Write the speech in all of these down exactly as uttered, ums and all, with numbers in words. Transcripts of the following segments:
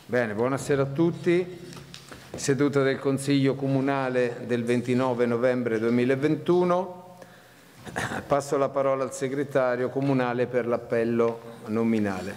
Bene, buonasera a tutti. Seduta del Consiglio Comunale del ventinove novembre duemilaventuno. Passo la parola al segretario comunale per l'appello nominale.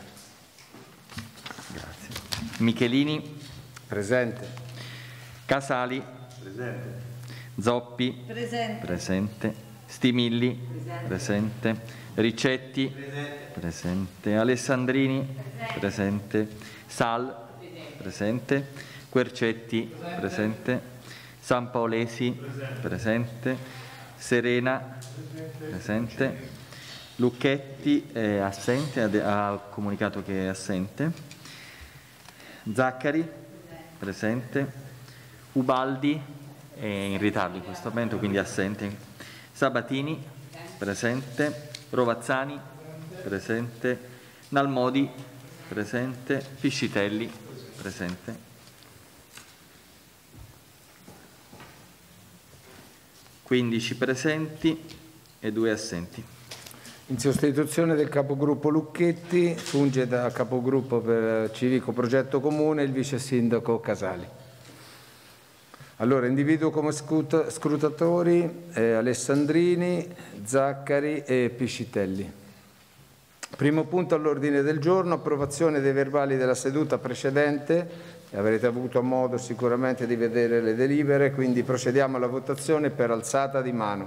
Grazie. Michelini. Presente. Casali. Presente. Zoppi. Presente. Presente. Stimilli. Presente. Presente. Ricetti. Presente. Presente. Alessandrini. Presente. Presente. Sal. Presente. Quercetti. Presente. Sampaolesi. Presente. Presente. Serena. Presente. Lucchetti è assente, ha comunicato che è assente. Zaccari. Presente. Ubaldi è in ritardo in questo momento, quindi assente. Sabatini. Presente. Rovazzani. Presente. Nalmodi. Presente. Piscitelli. Presente. quindici presenti e due assenti. In sostituzione del capogruppo Lucchetti funge da capogruppo per Civico Progetto Comune il vice sindaco Casali. Allora, individuo come scrutatori eh, Alessandrini, Zaccari e Piscitelli. Primo punto all'ordine del giorno, approvazione dei verbali della seduta precedente. Avrete avuto modo sicuramente di vedere le delibere, quindi procediamo alla votazione per alzata di mano.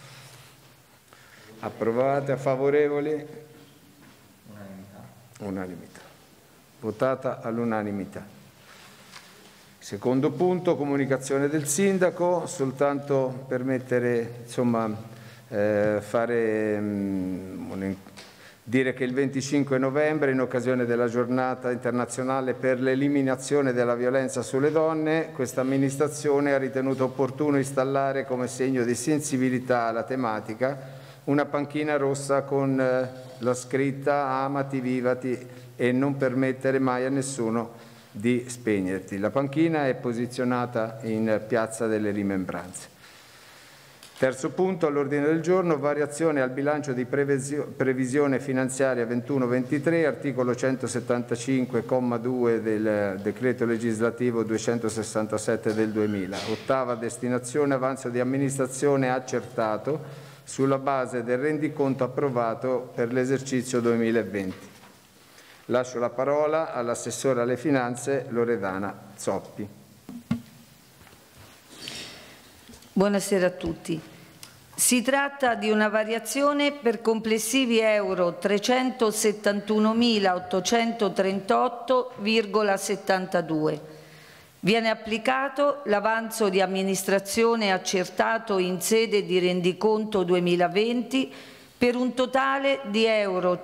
Approvate, favorevoli? Unanimità. Unanimità. Votata all'unanimità. Secondo punto, comunicazione del sindaco, soltanto per mettere, insomma, eh, fare um, un dire che il venticinque novembre, in occasione della giornata internazionale per l'eliminazione della violenza sulle donne, questa amministrazione ha ritenuto opportuno installare come segno di sensibilità alla tematica una panchina rossa con eh, la scritta "Amati, vivati" e non permettere mai a nessuno di spegnerti. La panchina è posizionata in Piazza delle Rimembranze. Terzo punto all'ordine del giorno, variazione al bilancio di previsione finanziaria ventuno ventitré, articolo centosettantacinque, comma due del decreto legislativo duecentosessantasette del duemila. Ottava destinazione, avanzo di amministrazione accertato sulla base del rendiconto approvato per l'esercizio duemilaventi. Lascio la parola all'assessore alle finanze Loredana Zoppi. Buonasera a tutti. Si tratta di una variazione per complessivi euro trecentosettantunomilaottocentotrentotto virgola settantadue. Viene applicato l'avanzo di amministrazione accertato in sede di rendiconto duemilaventi per un totale di euro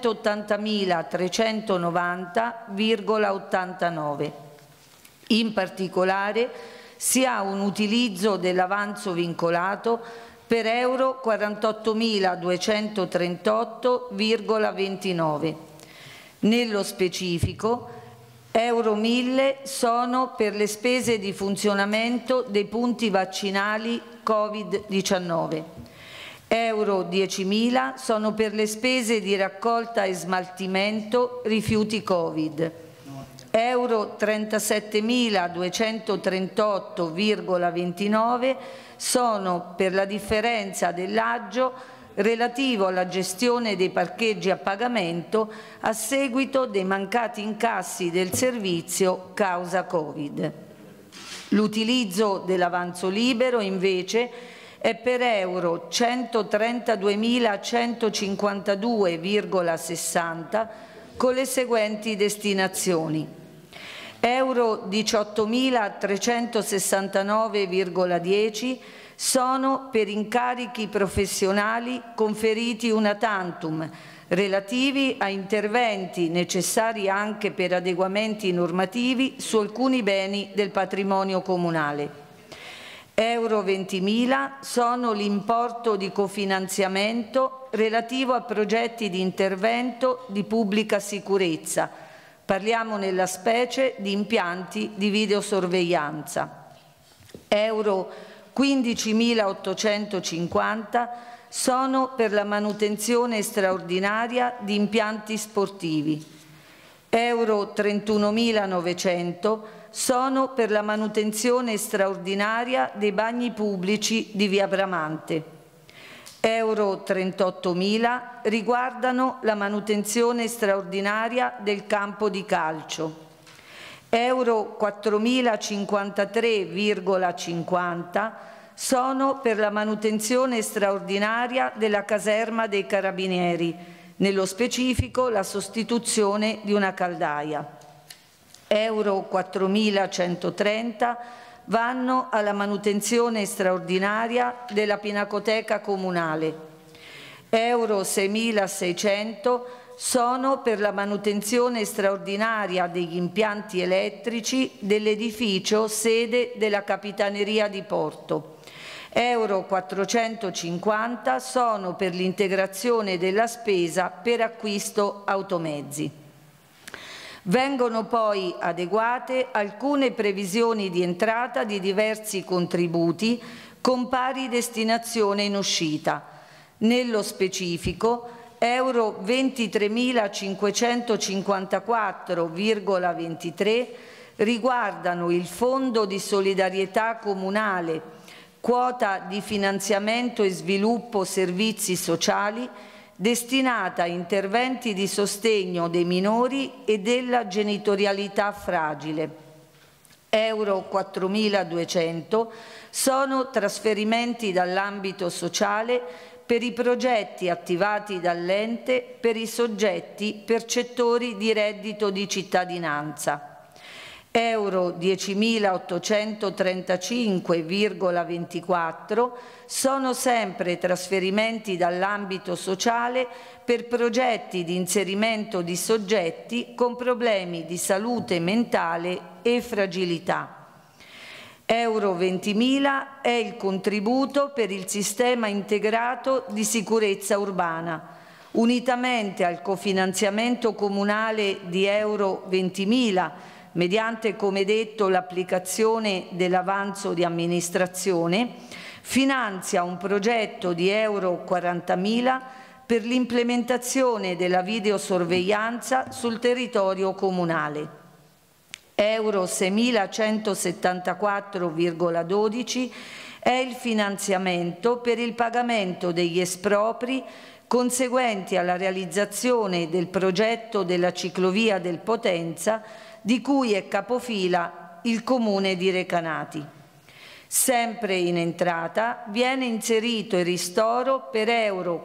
centottantamilatrecentonovanta virgola ottantanove. In particolare si ha un utilizzo dell'avanzo vincolato per euro quarantottomiladuecentotrentotto virgola ventinove. Nello specifico, euro mille sono per le spese di funzionamento dei punti vaccinali Covid diciannove. Euro diecimila sono per le spese di raccolta e smaltimento rifiuti Covid. Euro trentasettemiladuecentotrentotto virgola ventinove sono per la differenza dell'aggio relativo alla gestione dei parcheggi a pagamento a seguito dei mancati incassi del servizio causa Covid. L'utilizzo dell'avanzo libero invece è per euro centotrentaduemilacentocinquantadue virgola sessanta con le seguenti destinazioni: euro diciottomilatrecentosessantanove virgola dieci sono per incarichi professionali conferiti una tantum relativi a interventi necessari anche per adeguamenti normativi su alcuni beni del patrimonio comunale. Euro ventimila sono l'importo di cofinanziamento relativo a progetti di intervento di pubblica sicurezza. Parliamo nella specie di impianti di videosorveglianza. Euro quindicimilaottocentocinquanta sono per la manutenzione straordinaria di impianti sportivi. euro trentunomilanovecento sono per la manutenzione straordinaria dei bagni pubblici di via Bramante. Euro trentottomila riguardano la manutenzione straordinaria del campo di calcio. Euro quattromilacinquantatré virgola cinquanta sono per la manutenzione straordinaria della caserma dei Carabinieri, nello specifico la sostituzione di una caldaia. Euro quattromilacentotrenta vanno alla manutenzione straordinaria della Pinacoteca Comunale. Euro seimilaseicento sono per la manutenzione straordinaria degli impianti elettrici dell'edificio sede della Capitaneria di Porto. Euro quattrocentocinquanta sono per l'integrazione della spesa per acquisto automezzi. Vengono poi adeguate alcune previsioni di entrata di diversi contributi con pari destinazione in uscita. Nello specifico, euro ventitremilacinquecentocinquantaquattro virgola ventitré riguardano il Fondo di solidarietà comunale, quota di finanziamento e sviluppo servizi sociali, destinata a interventi di sostegno dei minori e della genitorialità fragile. Euro quattromiladuecento sono trasferimenti dall'ambito sociale per i progetti attivati dall'ente per i soggetti percettori di reddito di cittadinanza. Euro diecimilaottocentotrentacinque virgola ventiquattro sono sempre trasferimenti dall'ambito sociale per progetti di inserimento di soggetti con problemi di salute mentale e fragilità. Euro ventimila è il contributo per il sistema integrato di sicurezza urbana, unitamente al cofinanziamento comunale di euro ventimila, mediante, come detto, l'applicazione dell'avanzo di amministrazione, finanzia un progetto di euro quarantamila per l'implementazione della videosorveglianza sul territorio comunale. Euro seimilacentosettantaquattro virgola dodici è il finanziamento per il pagamento degli espropri conseguenti alla realizzazione del progetto della ciclovia del Potenza, di cui è capofila il Comune di Recanati. Sempre in entrata viene inserito il ristoro per euro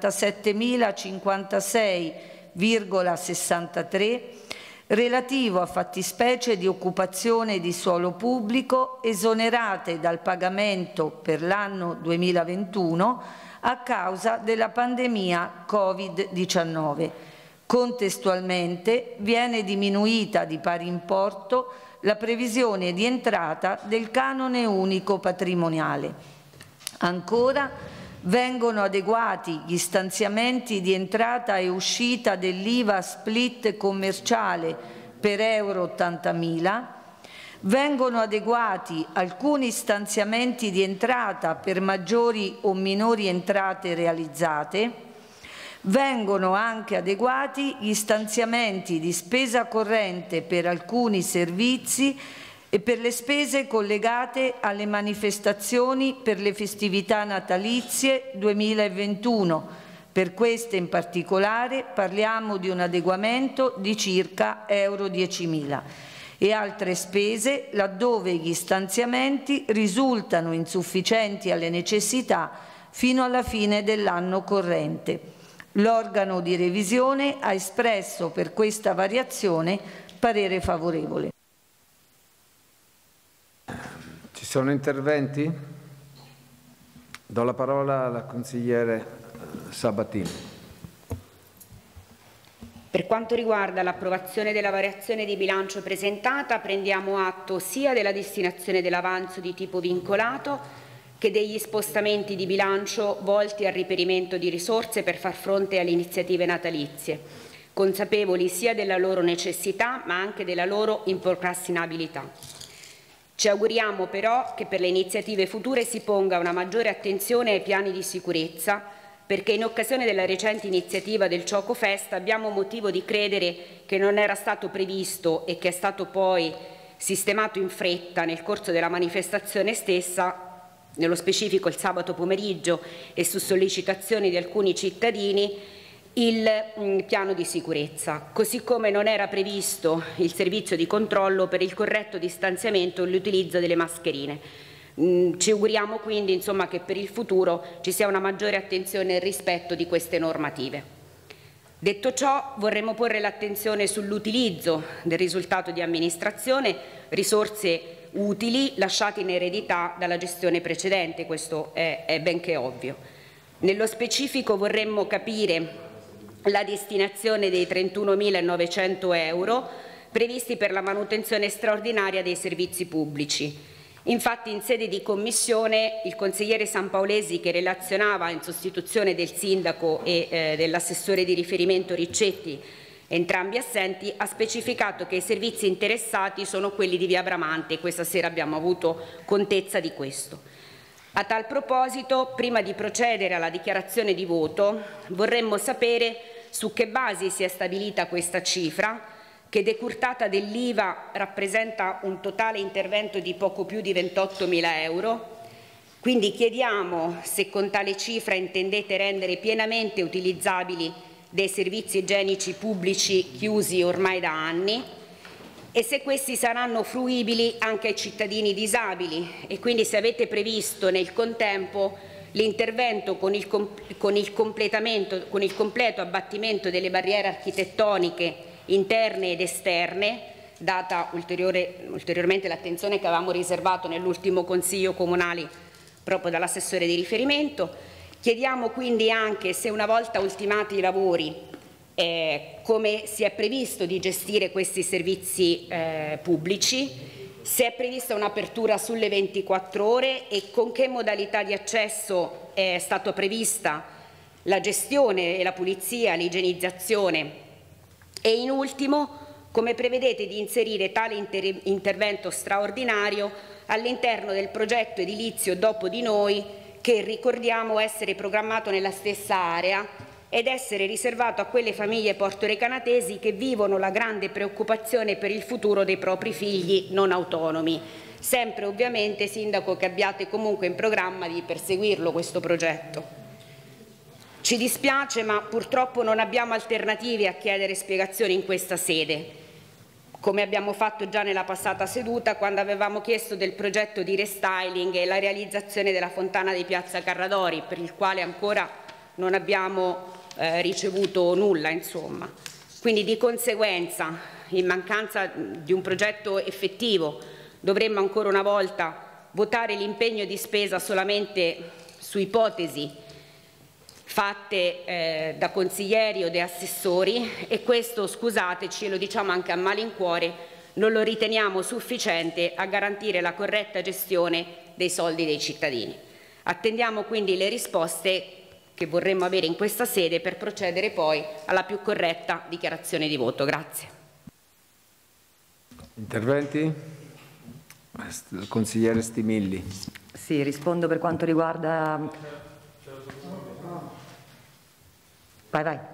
quarantasettemilacinquantasei virgola sessantatré relativo a fattispecie di occupazione di suolo pubblico esonerate dal pagamento per l'anno duemilaventuno a causa della pandemia Covid diciannove. Contestualmente viene diminuita di pari importo la previsione di entrata del canone unico patrimoniale. Ancora vengono adeguati gli stanziamenti di entrata e uscita dell'I V A split commerciale per euro ottantamila, vengono adeguati alcuni stanziamenti di entrata per maggiori o minori entrate realizzate. Vengono anche adeguati gli stanziamenti di spesa corrente per alcuni servizi e per le spese collegate alle manifestazioni per le festività natalizie duemilaventuno. Per queste in particolare parliamo di un adeguamento di circa euro diecimila e altre spese laddove gli stanziamenti risultano insufficienti alle necessità fino alla fine dell'anno corrente. L'organo di revisione ha espresso per questa variazione parere favorevole. Ci sono interventi? Do la parola alla consigliere Sabatini. Per quanto riguarda l'approvazione della variazione di bilancio presentata, prendiamo atto sia della destinazione dell'avanzo di tipo vincolato che degli spostamenti di bilancio volti al reperimento di risorse per far fronte alle iniziative natalizie, consapevoli sia della loro necessità ma anche della loro improcrastinabilità. Ci auguriamo però che per le iniziative future si ponga una maggiore attenzione ai piani di sicurezza perché in occasione della recente iniziativa del Gioco Fest abbiamo motivo di credere che non era stato previsto e che è stato poi sistemato in fretta nel corso della manifestazione stessa, nello specifico il sabato pomeriggio e su sollecitazioni di alcuni cittadini, il mh, piano di sicurezza, così come non era previsto il servizio di controllo per il corretto distanziamento e l'utilizzo delle mascherine. Mh, ci auguriamo quindi insomma, che per il futuro ci sia una maggiore attenzione e rispetto di queste normative. Detto ciò, vorremmo porre l'attenzione sull'utilizzo del risultato di amministrazione, risorse utili lasciate in eredità dalla gestione precedente, questo è, è ben che ovvio. Nello specifico vorremmo capire la destinazione dei trentunomilanovecento euro previsti per la manutenzione straordinaria dei servizi pubblici. Infatti in sede di commissione il consigliere Sampaolesi, che relazionava in sostituzione del sindaco e eh, dell'assessore di riferimento Riccetti, entrambi assenti, ha specificato che i servizi interessati sono quelli di via Bramante. Questa sera abbiamo avuto contezza di questo. A tal proposito, prima di procedere alla dichiarazione di voto, vorremmo sapere su che basi si è stabilita questa cifra, che decurtata dell'I V A rappresenta un totale intervento di poco più di ventottomila euro. Quindi chiediamo se con tale cifra intendete rendere pienamente utilizzabili dei servizi igienici pubblici chiusi ormai da anni e se questi saranno fruibili anche ai cittadini disabili e quindi se avete previsto nel contempo l'intervento con il, con il completamento, con il completo abbattimento delle barriere architettoniche interne ed esterne, data ulteriore, ulteriormente l'attenzione che avevamo riservato nell'ultimo Consiglio Comunale proprio dall'assessore di riferimento. Chiediamo quindi anche se una volta ultimati i lavori eh, come si è previsto di gestire questi servizi eh, pubblici, se è prevista un'apertura sulle ventiquattro ore e con che modalità di accesso è stata prevista la gestione e la pulizia, l'igienizzazione. E in ultimo, come prevedete di inserire tale inter intervento straordinario all'interno del progetto edilizio Dopo di Noi, che ricordiamo essere programmato nella stessa area ed essere riservato a quelle famiglie portorecanatesi che vivono la grande preoccupazione per il futuro dei propri figli non autonomi. Sempre ovviamente, Sindaco, che abbiate comunque in programma di perseguirlo questo progetto. Ci dispiace, ma purtroppo non abbiamo alternative a chiedere spiegazioni in questa sede, come abbiamo fatto già nella passata seduta quando avevamo chiesto del progetto di restyling e la realizzazione della fontana di Piazza Carradori, per il quale ancora non abbiamo eh, ricevuto nulla, insomma. Quindi di conseguenza, in mancanza di un progetto effettivo, dovremmo ancora una volta votare l'impegno di spesa solamente su ipotesi fatte eh, da consiglieri o da assessori e questo, scusateci, lo diciamo anche a malincuore, non lo riteniamo sufficiente a garantire la corretta gestione dei soldi dei cittadini. Attendiamo quindi le risposte che vorremmo avere in questa sede per procedere poi alla più corretta dichiarazione di voto. Grazie. Interventi? Il consigliere Stimilli. Sì, rispondo per quanto riguarda... Vai, vai.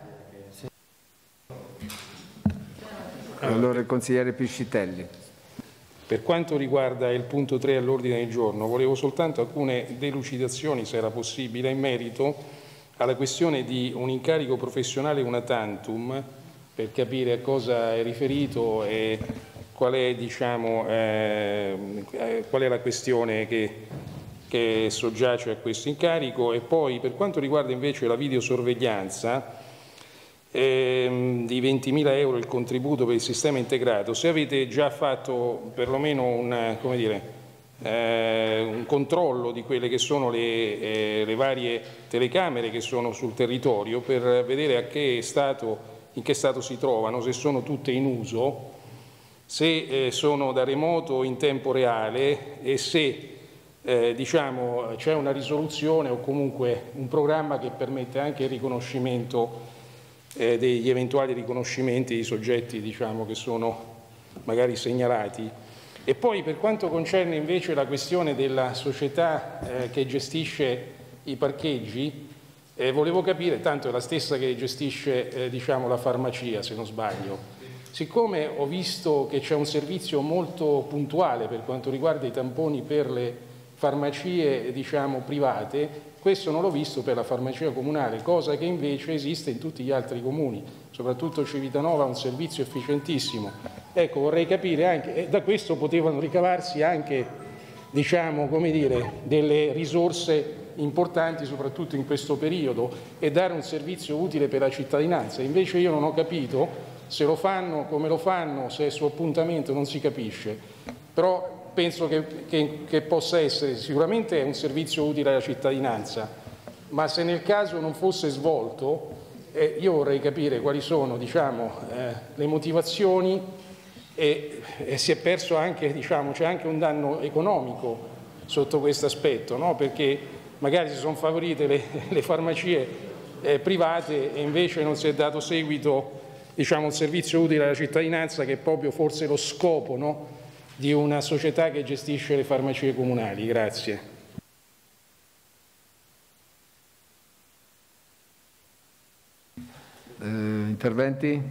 Allora il consigliere Piscitelli. Per quanto riguarda il punto tre all'ordine del giorno, volevo soltanto alcune delucidazioni, se era possibile, in merito alla questione di un incarico professionale una tantum, per capire a cosa è riferito e qual è, diciamo, eh, qual è la questione che, che soggiace a questo incarico. E poi per quanto riguarda invece la videosorveglianza, eh, di ventimila euro il contributo per il sistema integrato, se avete già fatto perlomeno un, come dire, eh, un controllo di quelle che sono le, eh, le varie telecamere che sono sul territorio per vedere a che stato, in che stato si trovano, se sono tutte in uso, se eh, sono da remoto in tempo reale e se eh, diciamo, c'è una risoluzione o comunque un programma che permette anche il riconoscimento eh, degli eventuali riconoscimenti di soggetti, diciamo, che sono magari segnalati. E poi per quanto concerne invece la questione della società eh, che gestisce i parcheggi, Eh, volevo capire, tanto è la stessa che gestisce eh, diciamo, la farmacia, se non sbaglio. Siccome ho visto che c'è un servizio molto puntuale per quanto riguarda i tamponi per le farmacie diciamo, private, questo non l'ho visto per la farmacia comunale, cosa che invece esiste in tutti gli altri comuni, soprattutto Civitanova ha un servizio efficientissimo. Ecco, vorrei capire anche, e da questo potevano ricavarsi anche diciamo, come dire, delle risorse importanti soprattutto in questo periodo e dare un servizio utile per la cittadinanza. Invece io non ho capito se lo fanno, come lo fanno, se è su appuntamento non si capisce, però penso che, che, che possa essere sicuramente un servizio utile alla cittadinanza, ma se nel caso non fosse svolto eh, io vorrei capire quali sono diciamo, eh, le motivazioni e, e si è perso anche, diciamo, c'è anche un danno economico sotto questo aspetto, no? Perché magari si sono favorite le, le farmacie eh, private e invece non si è dato seguito diciamo, un servizio utile alla cittadinanza che è proprio forse lo scopo no, di una società che gestisce le farmacie comunali. Grazie. Eh, interventi?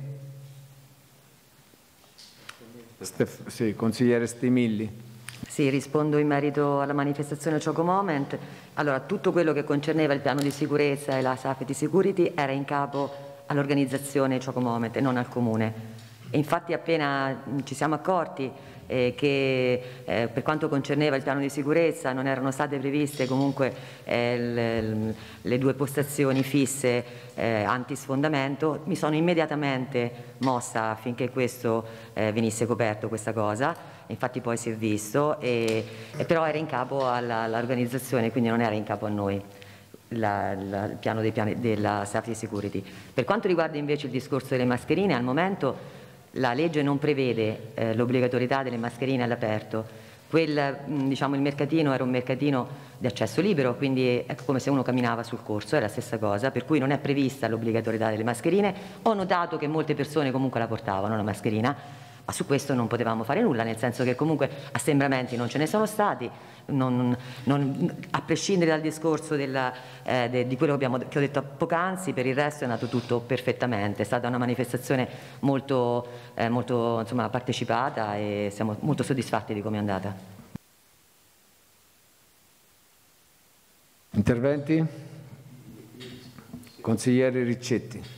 Stef- sì, consigliere Stimilli. Sì, rispondo in merito alla manifestazione Choco Moment. Allora, tutto quello che concerneva il piano di sicurezza e la safety security era in capo all'organizzazione Choco Moment e non al Comune. E infatti appena ci siamo accorti eh, che eh, per quanto concerneva il piano di sicurezza non erano state previste comunque eh, le, le due postazioni fisse eh, antisfondamento, mi sono immediatamente mossa affinché questo eh, venisse coperto, questa cosa. Infatti poi si è visto, e, e però era in capo all'organizzazione, quindi non era in capo a noi la, la, il piano dei piani, della safety security. Per quanto riguarda invece il discorso delle mascherine, al momento la legge non prevede eh, l'obbligatorietà delle mascherine all'aperto. Quel, diciamo, il mercatino era un mercatino di accesso libero, quindi è come se uno camminava sul corso, è la stessa cosa, per cui non è prevista l'obbligatorietà delle mascherine. Ho notato che molte persone comunque la portavano la mascherina, ma su questo non potevamo fare nulla, nel senso che comunque assembramenti non ce ne sono stati, non, non, a prescindere dal discorso della, eh, de, di quello che, abbiamo, che ho detto poc'anzi, per il resto è andato tutto perfettamente, è stata una manifestazione molto, eh, molto insomma, partecipata e siamo molto soddisfatti di come è andata. Interventi? Consigliere Riccetti.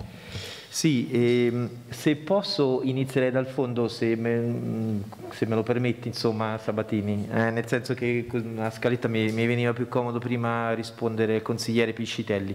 Sì, ehm, se posso inizierei dal fondo, se me, se me lo permetti, insomma, Sabatini, eh, nel senso che a scaletta mi, mi veniva più comodo prima rispondere al consigliere Piscitelli.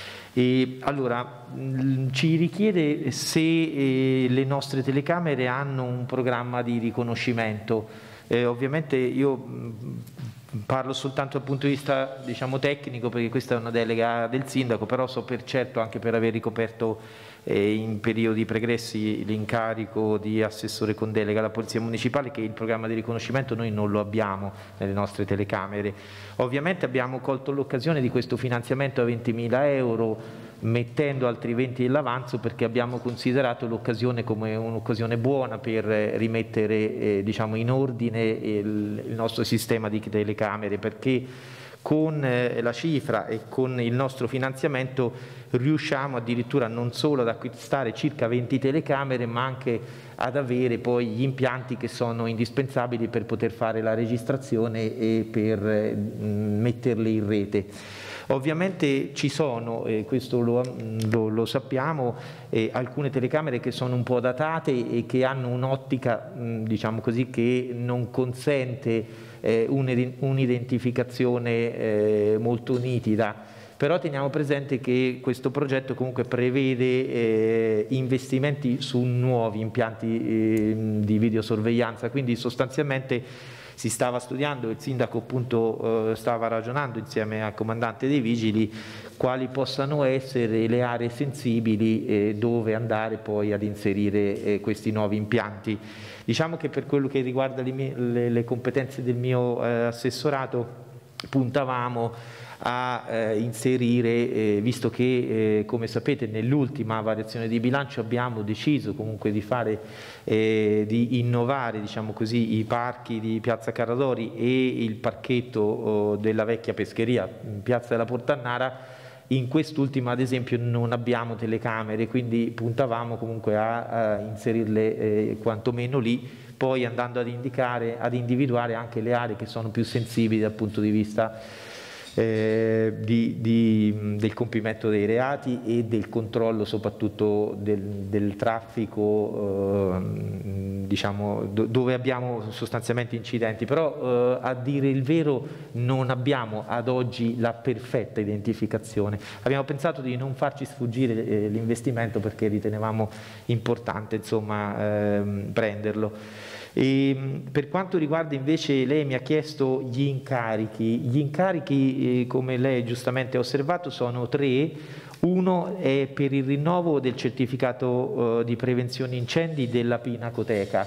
E, allora, mh, ci richiede se eh, le nostre telecamere hanno un programma di riconoscimento. Eh, ovviamente io mh, parlo soltanto dal punto di vista diciamo, tecnico, perché questa è una delega del sindaco, però so per certo, anche per aver ricoperto in periodi pregressi l'incarico di assessore con delega alla Polizia Municipale, che il programma di riconoscimento noi non lo abbiamo nelle nostre telecamere. Ovviamente abbiamo colto l'occasione di questo finanziamento a ventimila euro mettendo altri venti all'avanzo, perché abbiamo considerato l'occasione come un'occasione buona per rimettere eh, diciamo, in ordine il, il nostro sistema di telecamere, perché con eh, la cifra e con il nostro finanziamento riusciamo addirittura non solo ad acquistare circa venti telecamere, ma anche ad avere poi gli impianti che sono indispensabili per poter fare la registrazione e per eh, metterle in rete. Ovviamente ci sono, e questo lo, lo, lo sappiamo, eh, alcune telecamere che sono un po' datate e che hanno un'ottica, diciamo così, che non consente eh, un'identificazione eh, molto nitida. Però teniamo presente che questo progetto comunque prevede eh, investimenti su nuovi impianti eh, di videosorveglianza, quindi sostanzialmente si stava studiando, il sindaco appunto eh, stava ragionando insieme al comandante dei vigili quali possano essere le aree sensibili eh, dove andare poi ad inserire eh, questi nuovi impianti. Diciamo che per quello che riguarda le, mie, le, le competenze del mio eh, assessorato puntavamo a eh, inserire, eh, visto che eh, come sapete nell'ultima variazione di bilancio abbiamo deciso comunque di fare, eh, di innovare diciamo così, i parchi di Piazza Carradori e il parchetto oh, della vecchia pescheria in Piazza della Portannara, In quest'ultima ad esempio non abbiamo telecamere, quindi puntavamo comunque a, a inserirle eh, quantomeno lì, poi andando ad indicare, ad individuare anche le aree che sono più sensibili dal punto di vista eh, di, di, del compimento dei reati e del controllo soprattutto del, del traffico, eh, diciamo, do, dove abbiamo sostanzialmente incidenti, però eh, a dire il vero non abbiamo ad oggi la perfetta identificazione. Abbiamo pensato di non farci sfuggire eh, l'investimento perché ritenevamo importante, insomma, ehm, prenderlo. E per quanto riguarda invece, lei mi ha chiesto gli incarichi, gli incarichi eh, come lei giustamente ha osservato sono tre. Uno è per il rinnovo del certificato eh, di prevenzione incendi della Pinacoteca,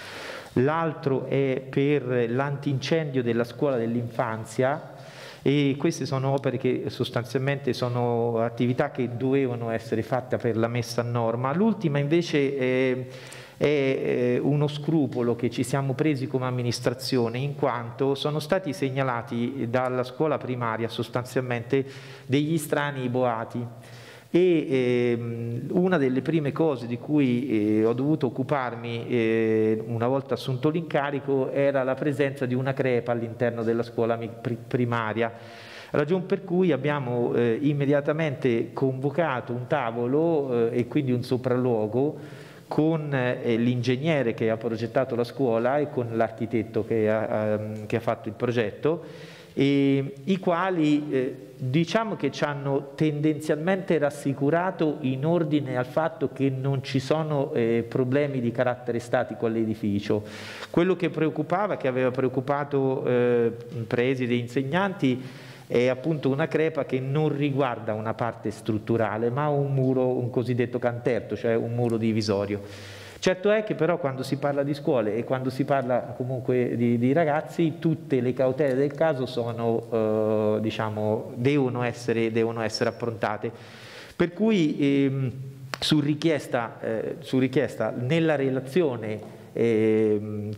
l'altro è per l'antincendio della scuola dell'infanzia, e queste sono opere che sostanzialmente sono attività che dovevano essere fatte per la messa a norma. L'ultima invece è è uno scrupolo che ci siamo presi come amministrazione, in quanto sono stati segnalati dalla scuola primaria sostanzialmente degli strani boati, e ehm, una delle prime cose di cui eh, ho dovuto occuparmi eh, una volta assunto l'incarico era la presenza di una crepa all'interno della scuola primaria, ragion per cui abbiamo eh, immediatamente convocato un tavolo eh, e quindi un sopralluogo con eh, l'ingegnere che ha progettato la scuola e con l'architetto che ha, um, che ha fatto il progetto, e, i quali eh, diciamo che ci hanno tendenzialmente rassicurato in ordine al fatto che non ci sono eh, problemi di carattere statico all'edificio. Quello che preoccupava, che aveva preoccupato eh, presidi e insegnanti, è appunto una crepa che non riguarda una parte strutturale, ma un muro, un cosiddetto canterto, cioè un muro divisorio. Certo è che però quando si parla di scuole e quando si parla comunque di, di ragazzi, tutte le cautele del caso sono, eh, diciamo, devono essere, devono essere approntate. Per cui ehm, su richiesta, eh, su richiesta nella relazione ehm,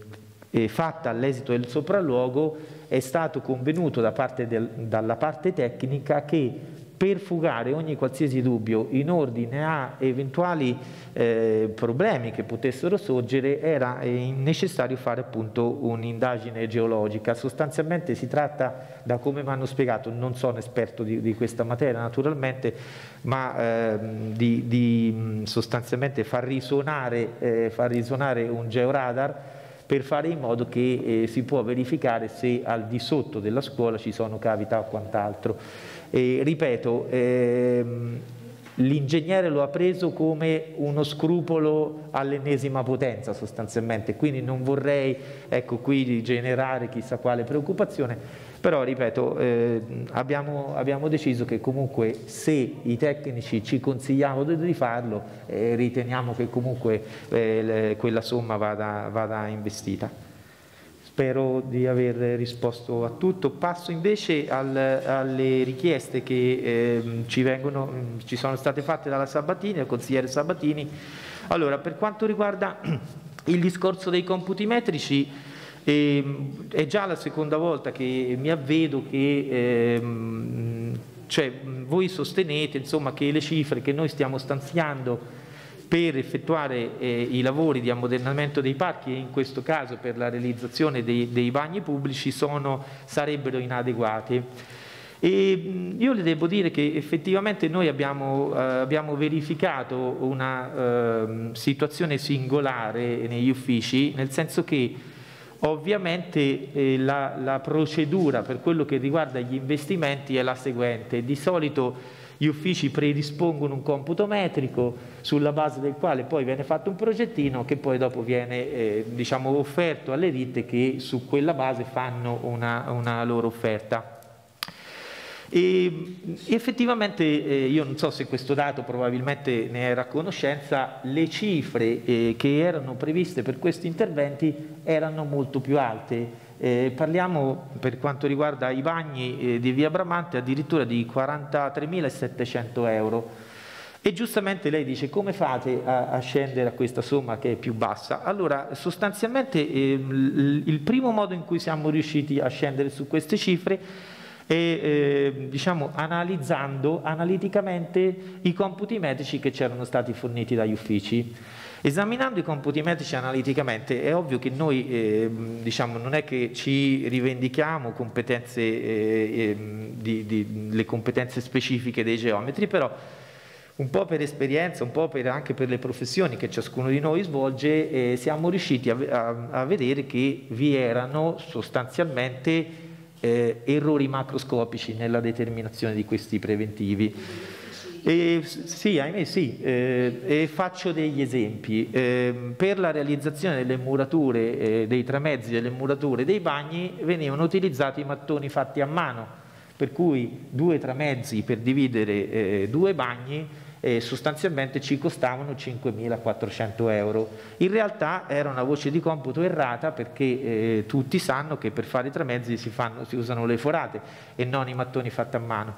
fatta all'esito del sopralluogo è stato convenuto da parte del, dalla parte tecnica che per fugare ogni qualsiasi dubbio in ordine a eventuali eh, problemi che potessero sorgere era eh, necessario fare appunto un'indagine geologica. Sostanzialmente si tratta, da come mi hanno spiegato, non sono esperto di, di questa materia naturalmente, ma eh, di, di sostanzialmente far risuonare, eh, far risuonare un georadar per fare in modo che eh, si può verificare se al di sotto della scuola ci sono cavità o quant'altro. E, ripeto, ehm, l'ingegnere lo ha preso come uno scrupolo all'ennesima potenza sostanzialmente, quindi non vorrei, ecco, qui generare chissà quale preoccupazione, però ripeto, eh, abbiamo, abbiamo deciso che comunque se i tecnici ci consigliamo di farlo, eh, riteniamo che comunque eh, le, quella somma vada, vada investita. Spero di aver risposto a tutto. Passo invece al, alle richieste che eh, ci, vengono, ci sono state fatte dalla Sabatini, dal consigliere Sabatini. Allora, per quanto riguarda il discorso dei computi metrici, eh, è già la seconda volta che mi avvedo che eh, cioè, voi sostenete insomma, che le cifre che noi stiamo stanziando per effettuare eh, i lavori di ammodernamento dei parchi, e in questo caso per la realizzazione dei, dei bagni pubblici, sono, sarebbero inadeguate. E io le devo dire che effettivamente noi abbiamo, eh, abbiamo verificato una eh, situazione singolare negli uffici, nel senso che ovviamente eh, la, la procedura per quello che riguarda gli investimenti è la seguente: di solito gli uffici predispongono un computo metrico sulla base del quale poi viene fatto un progettino che poi dopo viene eh, diciamo offerto alle ditte che su quella base fanno una, una loro offerta. E effettivamente eh, io non so se questo dato probabilmente ne era a conoscenza, le cifre eh, che erano previste per questi interventi erano molto più alte. Eh, parliamo, per quanto riguarda i bagni eh, di via Bramante, addirittura di quarantatremilasettecento euro, e giustamente lei dice: come fate a, a scendere a questa somma che è più bassa? Allora, sostanzialmente eh, il primo modo in cui siamo riusciti a scendere su queste cifre e eh, diciamo, analizzando analiticamente i computi metrici che c'erano stati forniti dagli uffici. Esaminando i computi metrici analiticamente è ovvio che noi eh, diciamo, non è che ci rivendichiamo competenze, eh, di, di, le competenze specifiche dei geometri, però un po' per esperienza, un po' per, anche per le professioni che ciascuno di noi svolge, eh, siamo riusciti a, a, a vedere che vi erano sostanzialmente eh, errori macroscopici nella determinazione di questi preventivi. E, sì, ahimè sì, eh, e faccio degli esempi. Eh, per la realizzazione delle murature, eh, dei tramezzi delle murature dei bagni venivano utilizzati i mattoni fatti a mano, per cui due tramezzi per dividere eh, due bagni eh, sostanzialmente ci costavano cinquemilaquattrocento euro. In realtà era una voce di computo errata, perché eh, tutti sanno che per fare i tramezzi si, fanno, si usano le forate e non i mattoni fatti a mano.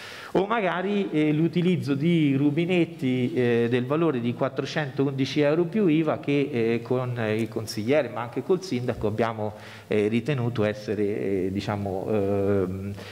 O magari eh, l'utilizzo di rubinetti eh, del valore di quattrocentoundici euro più I V A che eh, con il consigliere ma anche col sindaco abbiamo eh, ritenuto essere eh, diciamo, eh,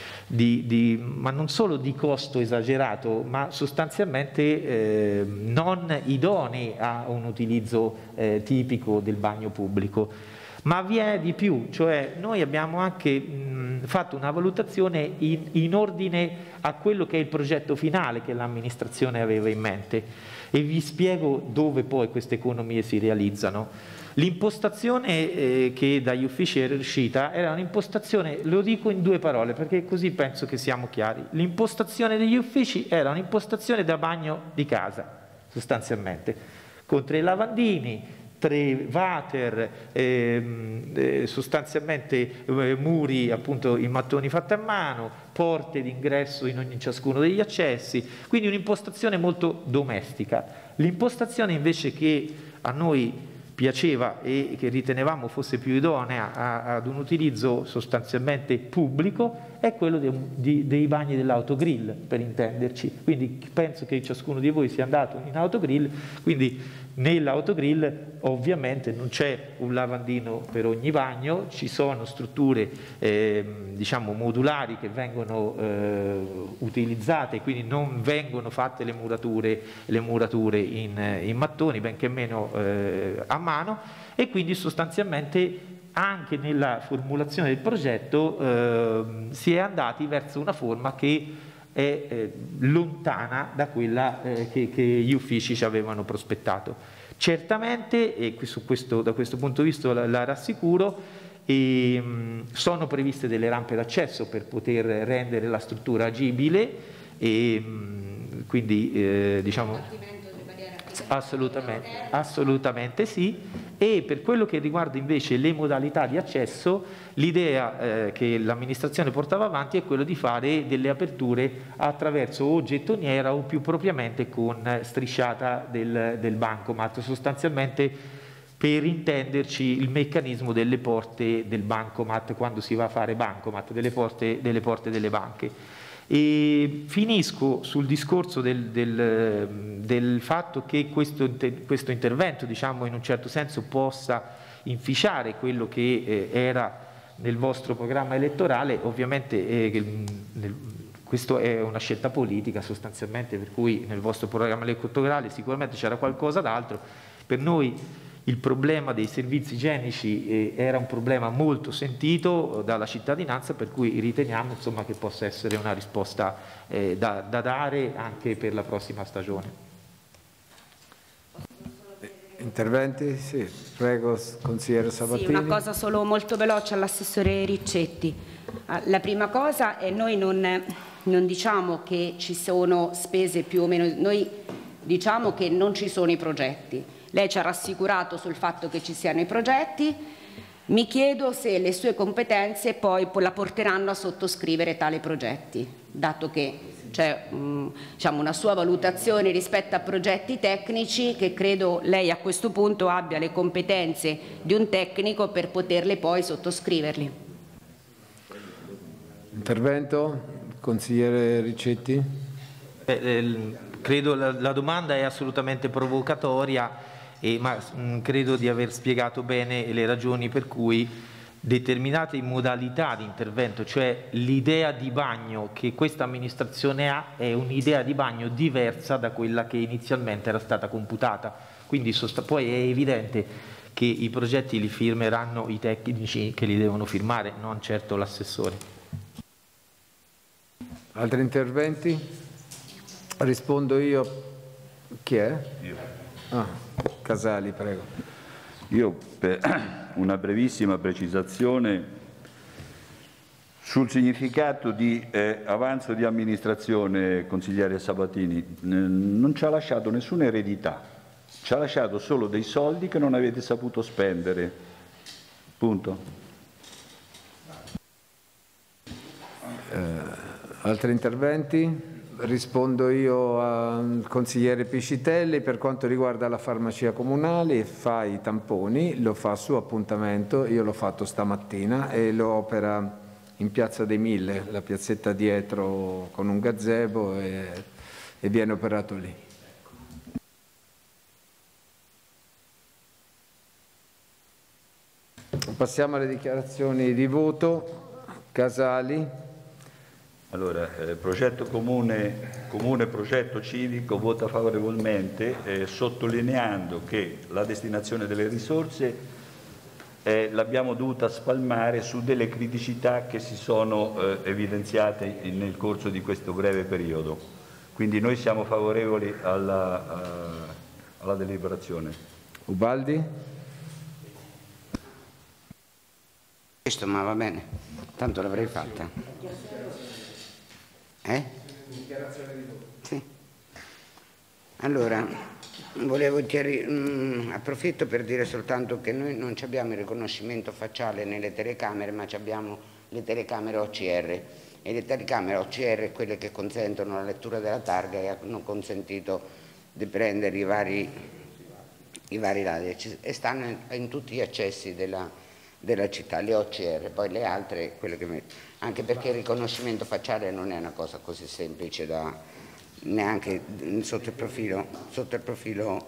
di, di, ma non solo di costo esagerato, ma sostanzialmente eh, non idonei a un utilizzo eh, tipico del bagno pubblico. Ma vi è di più, cioè noi abbiamo anche mh, fatto una valutazione in, in ordine a quello che è il progetto finale che l'amministrazione aveva in mente, e vi spiego dove poi queste economie si realizzano. L'impostazione eh, che dagli uffici era uscita era un'impostazione, lo dico in due parole perché così penso che siamo chiari, l'impostazione degli uffici era un'impostazione da bagno di casa, sostanzialmente, con tre lavandini, tre water, ehm, eh, sostanzialmente eh, muri appunto in mattoni fatti a mano, porte d'ingresso in, in ciascuno degli accessi, quindi un'impostazione molto domestica. L'impostazione invece che a noi piaceva e che ritenevamo fosse più idonea a, ad un utilizzo sostanzialmente pubblico è quello de, di, dei bagni dell'autogrill, per intenderci. Quindi penso che ciascuno di voi sia andato in autogrill, quindi nell'autogrill ovviamente non c'è un lavandino per ogni bagno, ci sono strutture eh, diciamo modulari che vengono eh, utilizzate, quindi non vengono fatte le murature, le murature in, in mattoni, benché meno eh, a mano, e quindi sostanzialmente anche nella formulazione del progetto eh, si è andati verso una forma che è eh, lontana da quella eh, che, che gli uffici ci avevano prospettato. Certamente, e su questo, da questo punto di vista la, la rassicuro, e, mh, sono previste delle rampe d'accesso per poter rendere la struttura agibile, e mh, quindi eh, diciamo assolutamente, assolutamente sì. E per quello che riguarda invece le modalità di accesso, l'idea eh, che l'amministrazione portava avanti è quello di fare delle aperture attraverso o gettoniera o più propriamente con strisciata del, del bancomat, sostanzialmente per intenderci il meccanismo delle porte del bancomat quando si va a fare bancomat, delle porte delle, porte delle banche. E finisco sul discorso del, del, del fatto che questo, questo intervento, diciamo, in un certo senso possa inficiare quello che eh, era nel vostro programma elettorale. Ovviamente eh, nel, questo è una scelta politica sostanzialmente, per cui nel vostro programma elettorale sicuramente c'era qualcosa d'altro. Per noi il problema dei servizi igienici eh, era un problema molto sentito dalla cittadinanza, per cui riteniamo insomma, che possa essere una risposta eh, da, da dare anche per la prossima stagione. Interventi? Sì, prego consigliere Sabatini. Sì, una cosa solo molto veloce all'assessore Riccetti. La prima cosa è noi non, non diciamo che ci sono spese più o meno, noi diciamo che non ci sono i progetti. Lei ci ha rassicurato sul fatto che ci siano i progetti, mi chiedo se le sue competenze poi la porteranno a sottoscrivere tali progetti, dato che c'è um, diciamo una sua valutazione rispetto a progetti tecnici che credo lei a questo punto abbia le competenze di un tecnico per poterle poi sottoscriverli. Intervento? Consigliere Riccetti? Eh, eh, credo la, la domanda è assolutamente provocatoria. E, ma mh, credo di aver spiegato bene le ragioni per cui determinate modalità di intervento, cioè l'idea di bagno che questa amministrazione ha è un'idea di bagno diversa da quella che inizialmente era stata computata, quindi poi è evidente che i progetti li firmeranno i tecnici che li devono firmare, non certo l'assessore. Altri interventi? Rispondo io. Chi è? Io. Ah, Casali, prego. Io per una brevissima precisazione sul significato di eh, avanzo di amministrazione, consigliere Sabatini. Non ci ha lasciato nessuna eredità, ci ha lasciato solo dei soldi che non avete saputo spendere. Punto. Eh, altri interventi? Rispondo io al consigliere Piscitelli. Per quanto riguarda la farmacia comunale, fa i tamponi, lo fa su appuntamento, io l'ho fatto stamattina e lo opera in Piazza dei Mille, la piazzetta dietro con un gazebo, e, e viene operato lì. Passiamo alle dichiarazioni di voto. Casali. Allora, eh, progetto comune, comune progetto civico vota favorevolmente, eh, sottolineando che la destinazione delle risorse eh, l'abbiamo dovuta spalmare su delle criticità che si sono eh, evidenziate in, nel corso di questo breve periodo. Quindi noi siamo favorevoli alla, a, alla deliberazione. Ubaldi? Questo, ma va bene, tanto l'avrei fatta. Eh? Dichiarazione di voto. Sì. Allora, volevo chiarire, mh, approfitto per dire soltanto che noi non abbiamo il riconoscimento facciale nelle telecamere, ma abbiamo le telecamere O C R, e le telecamere O C R, quelle che consentono la lettura della targa e hanno consentito di prendere i vari, i vari radar, e stanno in, in tutti gli accessi della, della città, le O C R, poi le altre, quelle che metto. Anche perché il riconoscimento facciale non è una cosa così semplice da, neanche sotto il profilo, sotto il profilo.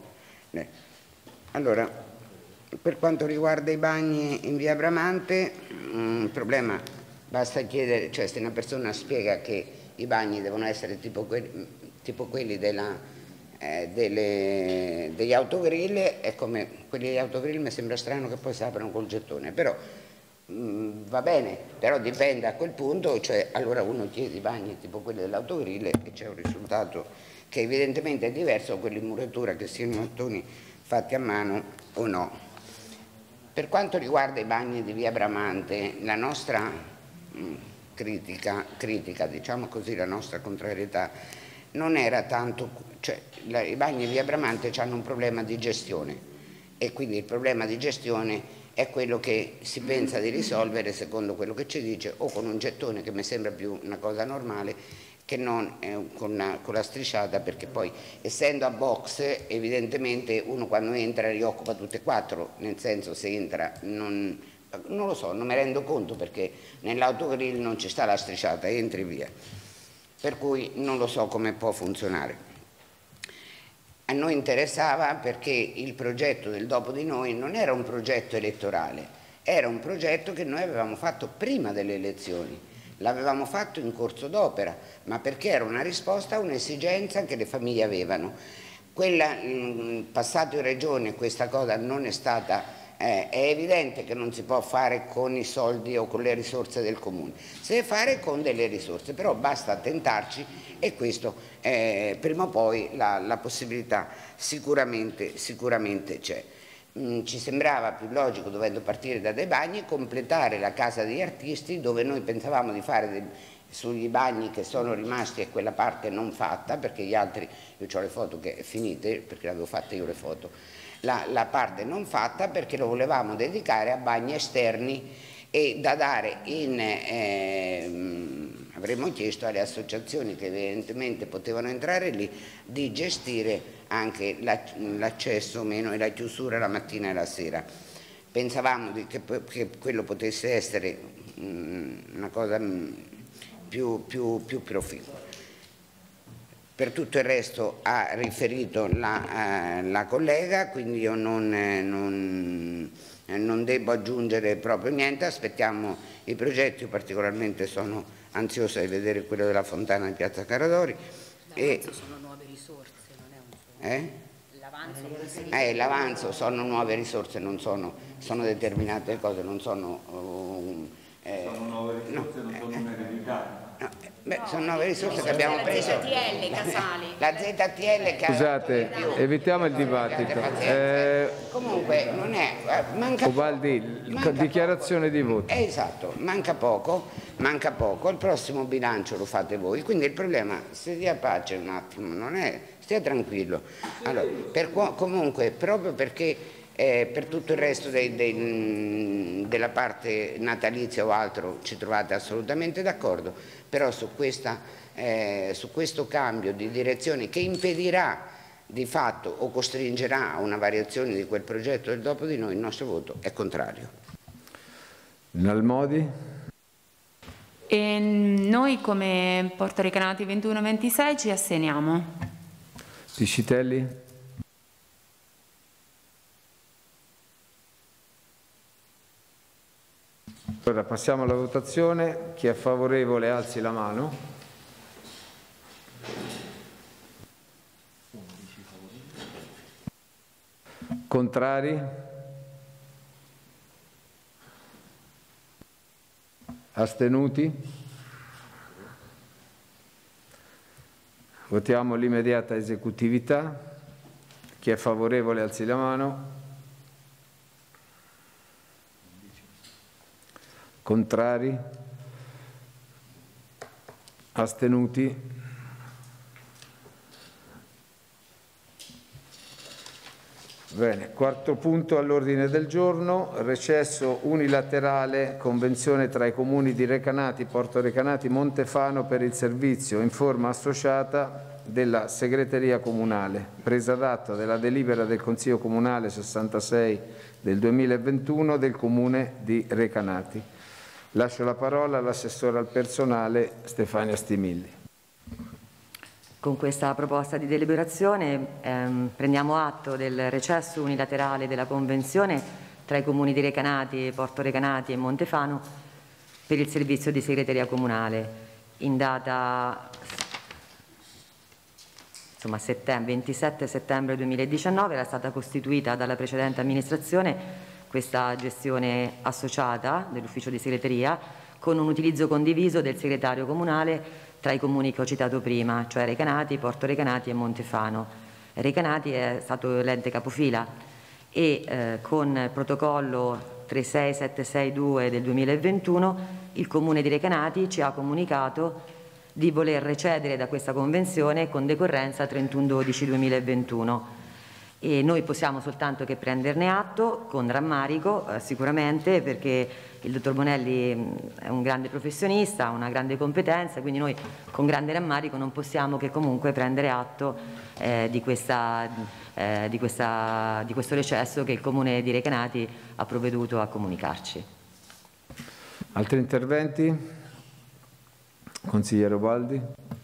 Allora, per quanto riguarda i bagni in via Bramante, il problema basta chiedere, cioè se una persona spiega che i bagni devono essere tipo quelli, tipo quelli della, eh, delle, degli autogrill, è come quelli degli autogrill, mi sembra strano che poi si aprono col gettone, però va bene, però dipende a quel punto, cioè allora uno chiede i bagni tipo quelli dell'autogrill e c'è un risultato che evidentemente è diverso da quelli in muratura, che siano mattoni fatti a mano o no. Per quanto riguarda i bagni di via Bramante, la nostra mh, critica, critica, diciamo così, la nostra contrarietà non era tanto, cioè la, i bagni di via Bramante hanno un problema di gestione, e quindi il problema di gestione è quello che si pensa di risolvere, secondo quello che ci dice, o con un gettone, che mi sembra più una cosa normale, che non eh, con, una, con la strisciata, perché poi essendo a box evidentemente uno quando entra rioccupa tutte e quattro, nel senso se entra non, non lo so, non mi rendo conto, perché nell'autogrill non ci sta la strisciata, entri via, per cui non lo so come può funzionare. A noi interessava perché il progetto del Dopo di Noi non era un progetto elettorale, era un progetto che noi avevamo fatto prima delle elezioni, l'avevamo fatto in corso d'opera, ma perché era una risposta a un'esigenza che le famiglie avevano. Quella, mh, passato in regione, questa cosa non è stata, eh, è evidente che non si può fare con i soldi o con le risorse del comune, si deve fare con delle risorse, però basta tentarci, e questo eh, prima o poi la, la possibilità sicuramente, sicuramente c'è. Mm, ci sembrava più logico, dovendo partire da dei bagni, completare la casa degli artisti, dove noi pensavamo di fare dei, sugli bagni che sono rimasti e quella parte non fatta, perché gli altri, io ho le foto che è finite, perché l'avevo fatte io le foto, la, la parte non fatta perché lo volevamo dedicare a bagni esterni e da dare in... Eh, avremmo chiesto alle associazioni che evidentemente potevano entrare lì di gestire anche l'accesso o meno e la chiusura la mattina e la sera. Pensavamo di che, che quello potesse essere mh, una cosa mh, più, più, più proficua. Per tutto il resto ha riferito la, eh, la collega, quindi io non, eh, non, eh, non devo aggiungere proprio niente, aspettiamo i progetti, io particolarmente sono ansiosa di vedere quello della fontana di Piazza Caradori. E sono nuove risorse, non è un solo. Eh? L'avanzo eh, l'avanzo sono nuove risorse, non sono, sono determinate cose, non sono... Uh, eh, sono nuove risorse, no, non sono un'eredità. No, beh, sono nuove risorse che abbiamo preso. La Z T L, Casali. La Z T L che Scusate, evitiamo il dibattito. Eh, Comunque non è... Manca Ubaldi, manca dichiarazione poco. di voto. Eh, esatto, manca poco, manca poco. Il prossimo bilancio lo fate voi. Quindi il problema, se dia pace un attimo, non è... Stia tranquillo. Allora, per, comunque, proprio perché... Eh, per tutto il resto dei, dei, della parte natalizia o altro ci trovate assolutamente d'accordo, però su, questa, eh, su questo cambio di direzione che impedirà di fatto o costringerà a una variazione di quel progetto del dopo di noi, il nostro voto è contrario. Nalmodi? E noi come Porto Recanati ventuno ventisei ci asteniamo. Piscitelli? Allora passiamo alla votazione. Chi è favorevole alzi la mano. Contrari? Astenuti? Votiamo l'immediata esecutività. Chi è favorevole alzi la mano. Contrari? Astenuti? Bene, quarto punto all'ordine del giorno, recesso unilaterale, convenzione tra i comuni di Recanati, Porto Recanati, Montefano per il servizio in forma associata della segreteria comunale, presa d'atto della delibera del Consiglio Comunale sessantasei del duemilaventuno del Comune di Recanati. Lascio la parola all'assessore al personale Stefania Stimilli. Con questa proposta di deliberazione ehm, prendiamo atto del recesso unilaterale della Convenzione tra i comuni di Recanati, Porto Recanati e Montefano per il servizio di segreteria comunale. In data insomma, settembre, ventisette settembre duemiladiciannove era stata costituita dalla precedente amministrazione questa gestione associata dell'ufficio di segreteria con un utilizzo condiviso del segretario comunale tra i comuni che ho citato prima, cioè Recanati, Porto Recanati e Montefano. Recanati è stato l'ente capofila e eh, con protocollo tre sei sette sei due del duemilaventuno il comune di Recanati ci ha comunicato di voler recedere da questa convenzione con decorrenza trentuno dodici duemilaventuno. E noi possiamo soltanto che prenderne atto con rammarico eh, sicuramente, perché il dottor Bonelli mh, è un grande professionista, ha una grande competenza, quindi noi con grande rammarico non possiamo che comunque prendere atto eh, di, questa, eh, di, questa, di questo recesso che il Comune di Recanati ha provveduto a comunicarci. Altri interventi? Consigliere Ubaldi.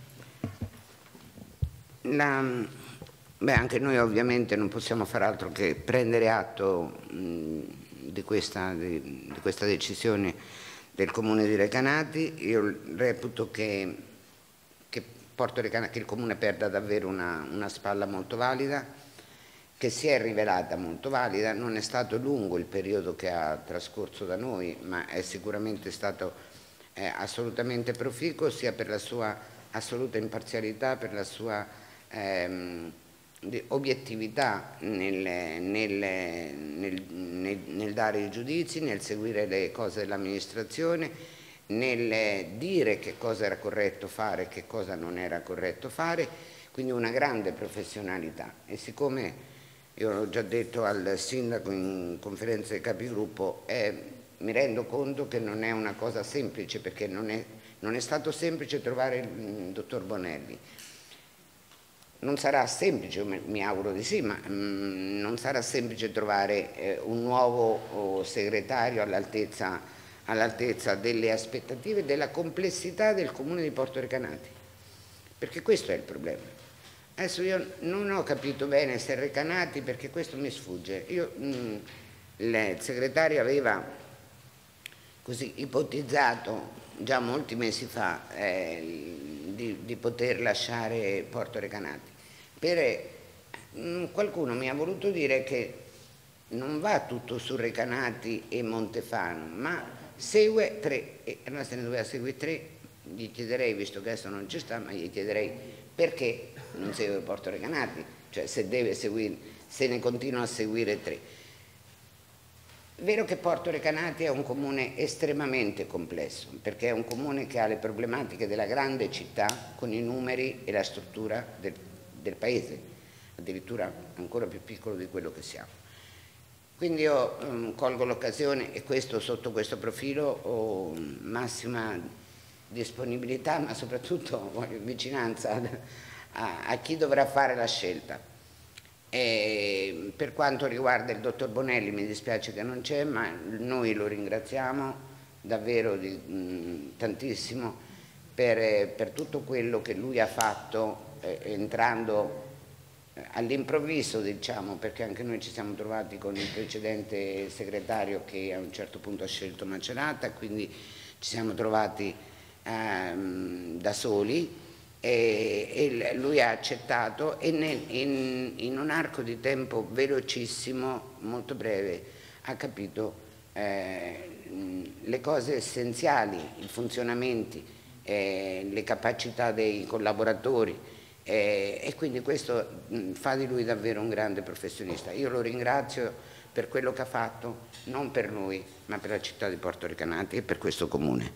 La... Beh, anche noi ovviamente non possiamo far altro che prendere atto mh, di, questa, di, di questa decisione del Comune di Recanati. Io reputo che, che, Porto Recanati, che il Comune perda davvero una, una spalla molto valida, che si è rivelata molto valida. Non è stato lungo il periodo che ha trascorso da noi, ma è sicuramente stato eh, assolutamente proficuo, sia per la sua assoluta imparzialità, per la sua... Ehm, di obiettività nel, nel, nel, nel, nel dare i giudizi, nel seguire le cose dell'amministrazione, nel dire che cosa era corretto fare e che cosa non era corretto fare, quindi una grande professionalità. E siccome io l'ho già detto al sindaco in conferenza dei capigruppo, eh, mi rendo conto che non è una cosa semplice, perché non è, non è stato semplice trovare il dottor Bonelli. Non sarà semplice, mi auguro di sì, ma mh, non sarà semplice trovare eh, un nuovo oh, segretario all'altezza all'altezza delle aspettative e della complessità del Comune di Porto Recanati, perché questo è il problema. Adesso io non ho capito bene se Recanati, perché questo mi sfugge. Io mh, il segretario aveva così ipotizzato già molti mesi fa eh, di, di poter lasciare Porto Recanati. Per, mh, qualcuno mi ha voluto dire che non va tutto su Recanati e Montefano, ma segue tre, e allora se ne doveva seguire tre, gli chiederei, visto che adesso non ci sta, ma gli chiederei perché non segue Porto Recanati, cioè se deve seguire, se ne continua a seguire tre. È vero che Porto Recanati è un comune estremamente complesso, perché è un comune che ha le problematiche della grande città con i numeri e la struttura del, del paese, addirittura ancora più piccolo di quello che siamo. Quindi io um, colgo l'occasione, e questo sotto questo profilo ho massima disponibilità, ma soprattutto voglio vicinanza a, a chi dovrà fare la scelta. E per quanto riguarda il dottor Bonelli, mi dispiace che non c'è, ma noi lo ringraziamo davvero di, mh, tantissimo per, per tutto quello che lui ha fatto eh, entrando all'improvviso, diciamo, perché anche noi ci siamo trovati con il precedente segretario che a un certo punto ha scelto Macerata, quindi ci siamo trovati ehm, da soli. E lui ha accettato e nel, in, in un arco di tempo velocissimo, molto breve, ha capito eh, le cose essenziali, i funzionamenti, eh, le capacità dei collaboratori eh, e quindi questo mh, fa di lui davvero un grande professionista. Io lo ringrazio per quello che ha fatto, non per lui, ma per la città di Porto Recanati e per questo comune.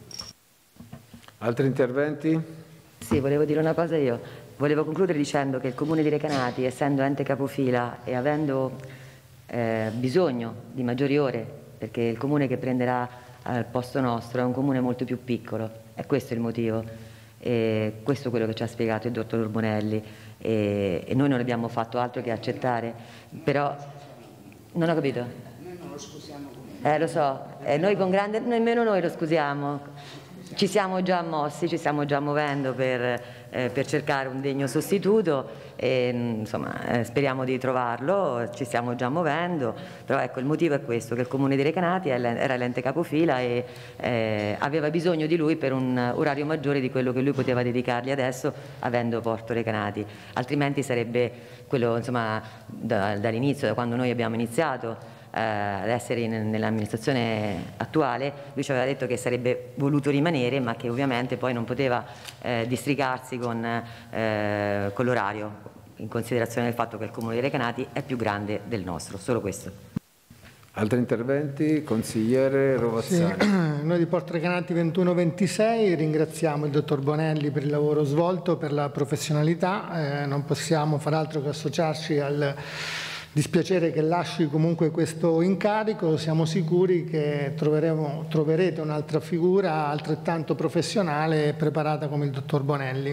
Altri interventi? Sì, volevo dire una cosa io. Volevo concludere dicendo che il Comune di Recanati, essendo ente capofila e avendo eh, bisogno di maggiori ore, perché il Comune che prenderà al posto nostro è un Comune molto più piccolo, è questo il motivo, e questo è quello che ci ha spiegato il dottor Bonelli, e, e noi non abbiamo fatto altro che accettare, però non ho capito. Noi non lo scusiamo come. Eh, lo so, eh, noi con grande, nemmeno noi lo scusiamo. Ci siamo già mossi, ci stiamo già muovendo per, eh, per cercare un degno sostituto e insomma eh, speriamo di trovarlo, ci stiamo già muovendo, però ecco il motivo è questo, che il Comune di Recanati era l'ente capofila e eh, aveva bisogno di lui per un orario maggiore di quello che lui poteva dedicargli adesso avendo Porto Recanati, altrimenti sarebbe quello insomma da, dall'inizio, da quando noi abbiamo iniziato ad essere nell'amministrazione attuale, lui ci aveva detto che sarebbe voluto rimanere ma che ovviamente poi non poteva eh, districarsi con, eh, con l'orario, in considerazione del fatto che il Comune di Recanati è più grande del nostro, solo questo. Altri interventi? Consigliere Rovazzani. Sì, noi di Porto Recanati ventuno ventisei ringraziamo il dottor Bonelli per il lavoro svolto, per la professionalità, eh, non possiamo far altro che associarci al dispiacere che lasci comunque questo incarico, siamo sicuri che troveremo, troverete un'altra figura altrettanto professionale e preparata come il dottor Bonelli.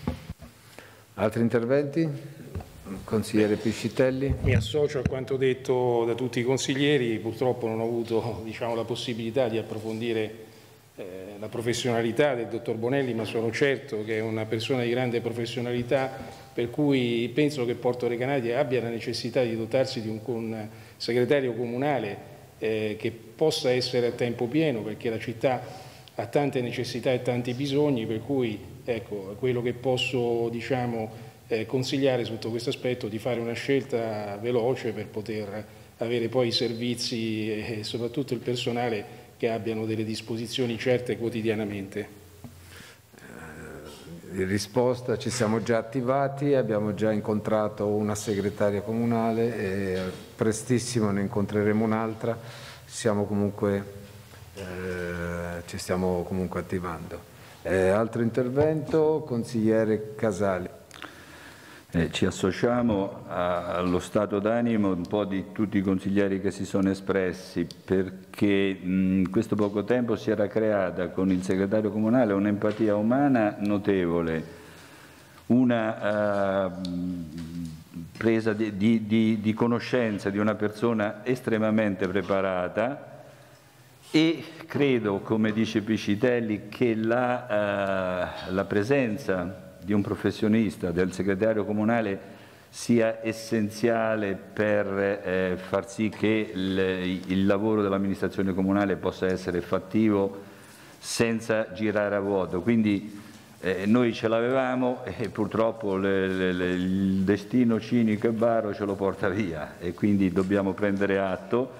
Altri interventi? Consigliere Piscitelli. Mi associo a quanto detto da tutti i consiglieri, purtroppo non ho avuto diciamo, la possibilità di approfondire eh, la professionalità del dottor Bonelli, ma sono certo che è una persona di grande professionalità, per cui penso che Porto Recanati abbia la necessità di dotarsi di un, un segretario comunale eh, che possa essere a tempo pieno, perché la città ha tante necessità e tanti bisogni, per cui ecco, quello che posso diciamo, eh, consigliare sotto questo aspetto è di fare una scelta veloce per poter avere poi i servizi e soprattutto il personale che abbiano delle disposizioni certe quotidianamente. In risposta ci siamo già attivati, abbiamo già incontrato una segretaria comunale e prestissimo ne incontreremo un'altra, siamo comunque, eh, ci stiamo comunque attivando. Eh, altro intervento, consigliere Casali. Eh, ci associamo a, allo stato d'animo un po' di tutti i consiglieri che si sono espressi, perché in questo poco tempo si era creata con il segretario comunale un'empatia umana notevole, una uh, presa di, di, di, di conoscenza di una persona estremamente preparata e credo, come dice Piscitelli, che la, uh, la presenza di un professionista, del segretario comunale, sia essenziale per eh, far sì che il, il lavoro dell'amministrazione comunale possa essere fattivo senza girare a vuoto. Quindi eh, noi ce l'avevamo e purtroppo le, le, le, il destino cinico e baro ce lo porta via e quindi dobbiamo prendere atto.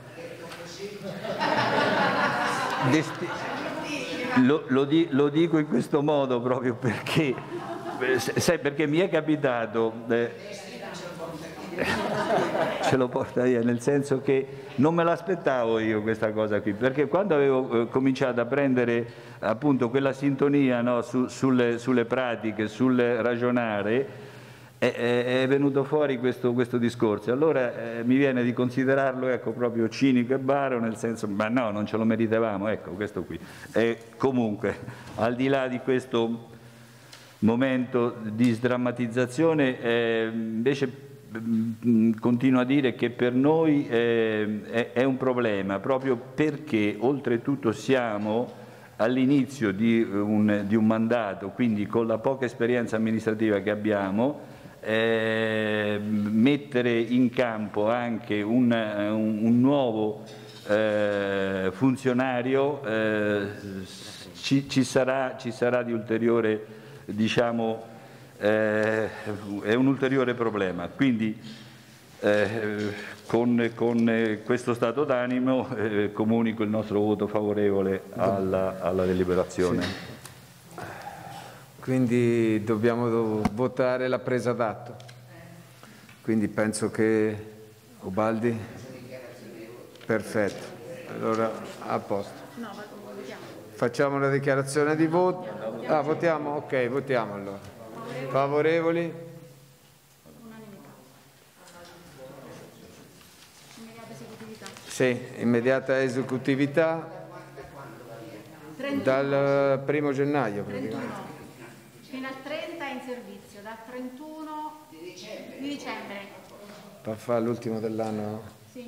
Desti lo, lo, di lo dico in questo modo proprio perché, sai, perché mi è capitato, eh, ce lo porta via, nel senso che non me l'aspettavo io questa cosa qui, perché quando avevo eh, cominciato a prendere appunto quella sintonia, no, su, sulle, sulle pratiche, sul ragionare, è venuto fuori questo, questo discorso. Allora eh, mi viene di considerarlo, ecco, proprio cinico e baro, nel senso, ma no, non ce lo meritavamo, ecco, questo qui. E comunque, al di là di questo momento di sdrammatizzazione, eh, invece mh, continuo a dire che per noi eh, è, è un problema, proprio perché oltretutto siamo all'inizio di un, di un mandato, quindi con la poca esperienza amministrativa che abbiamo, Eh, mettere in campo anche un, un, un nuovo eh, funzionario eh, ci, ci, sarà, ci sarà di ulteriore, diciamo, eh, è un ulteriore problema. Quindi eh, con, con questo stato d'animo eh, comunico il nostro voto favorevole alla, alla deliberazione. Sì. Quindi dobbiamo votare la presa d'atto. Quindi penso che Ubaldi? Perfetto. Allora a posto. Facciamo una dichiarazione di voto. Ah, votiamo? Ok, votiamo allora. Favorevoli? Sì, immediata esecutività dal primo gennaio praticamente. Fino al trenta in servizio, dal trentuno di dicembre. Di dicembre. Per fare l'ultimo dell'anno? Sì.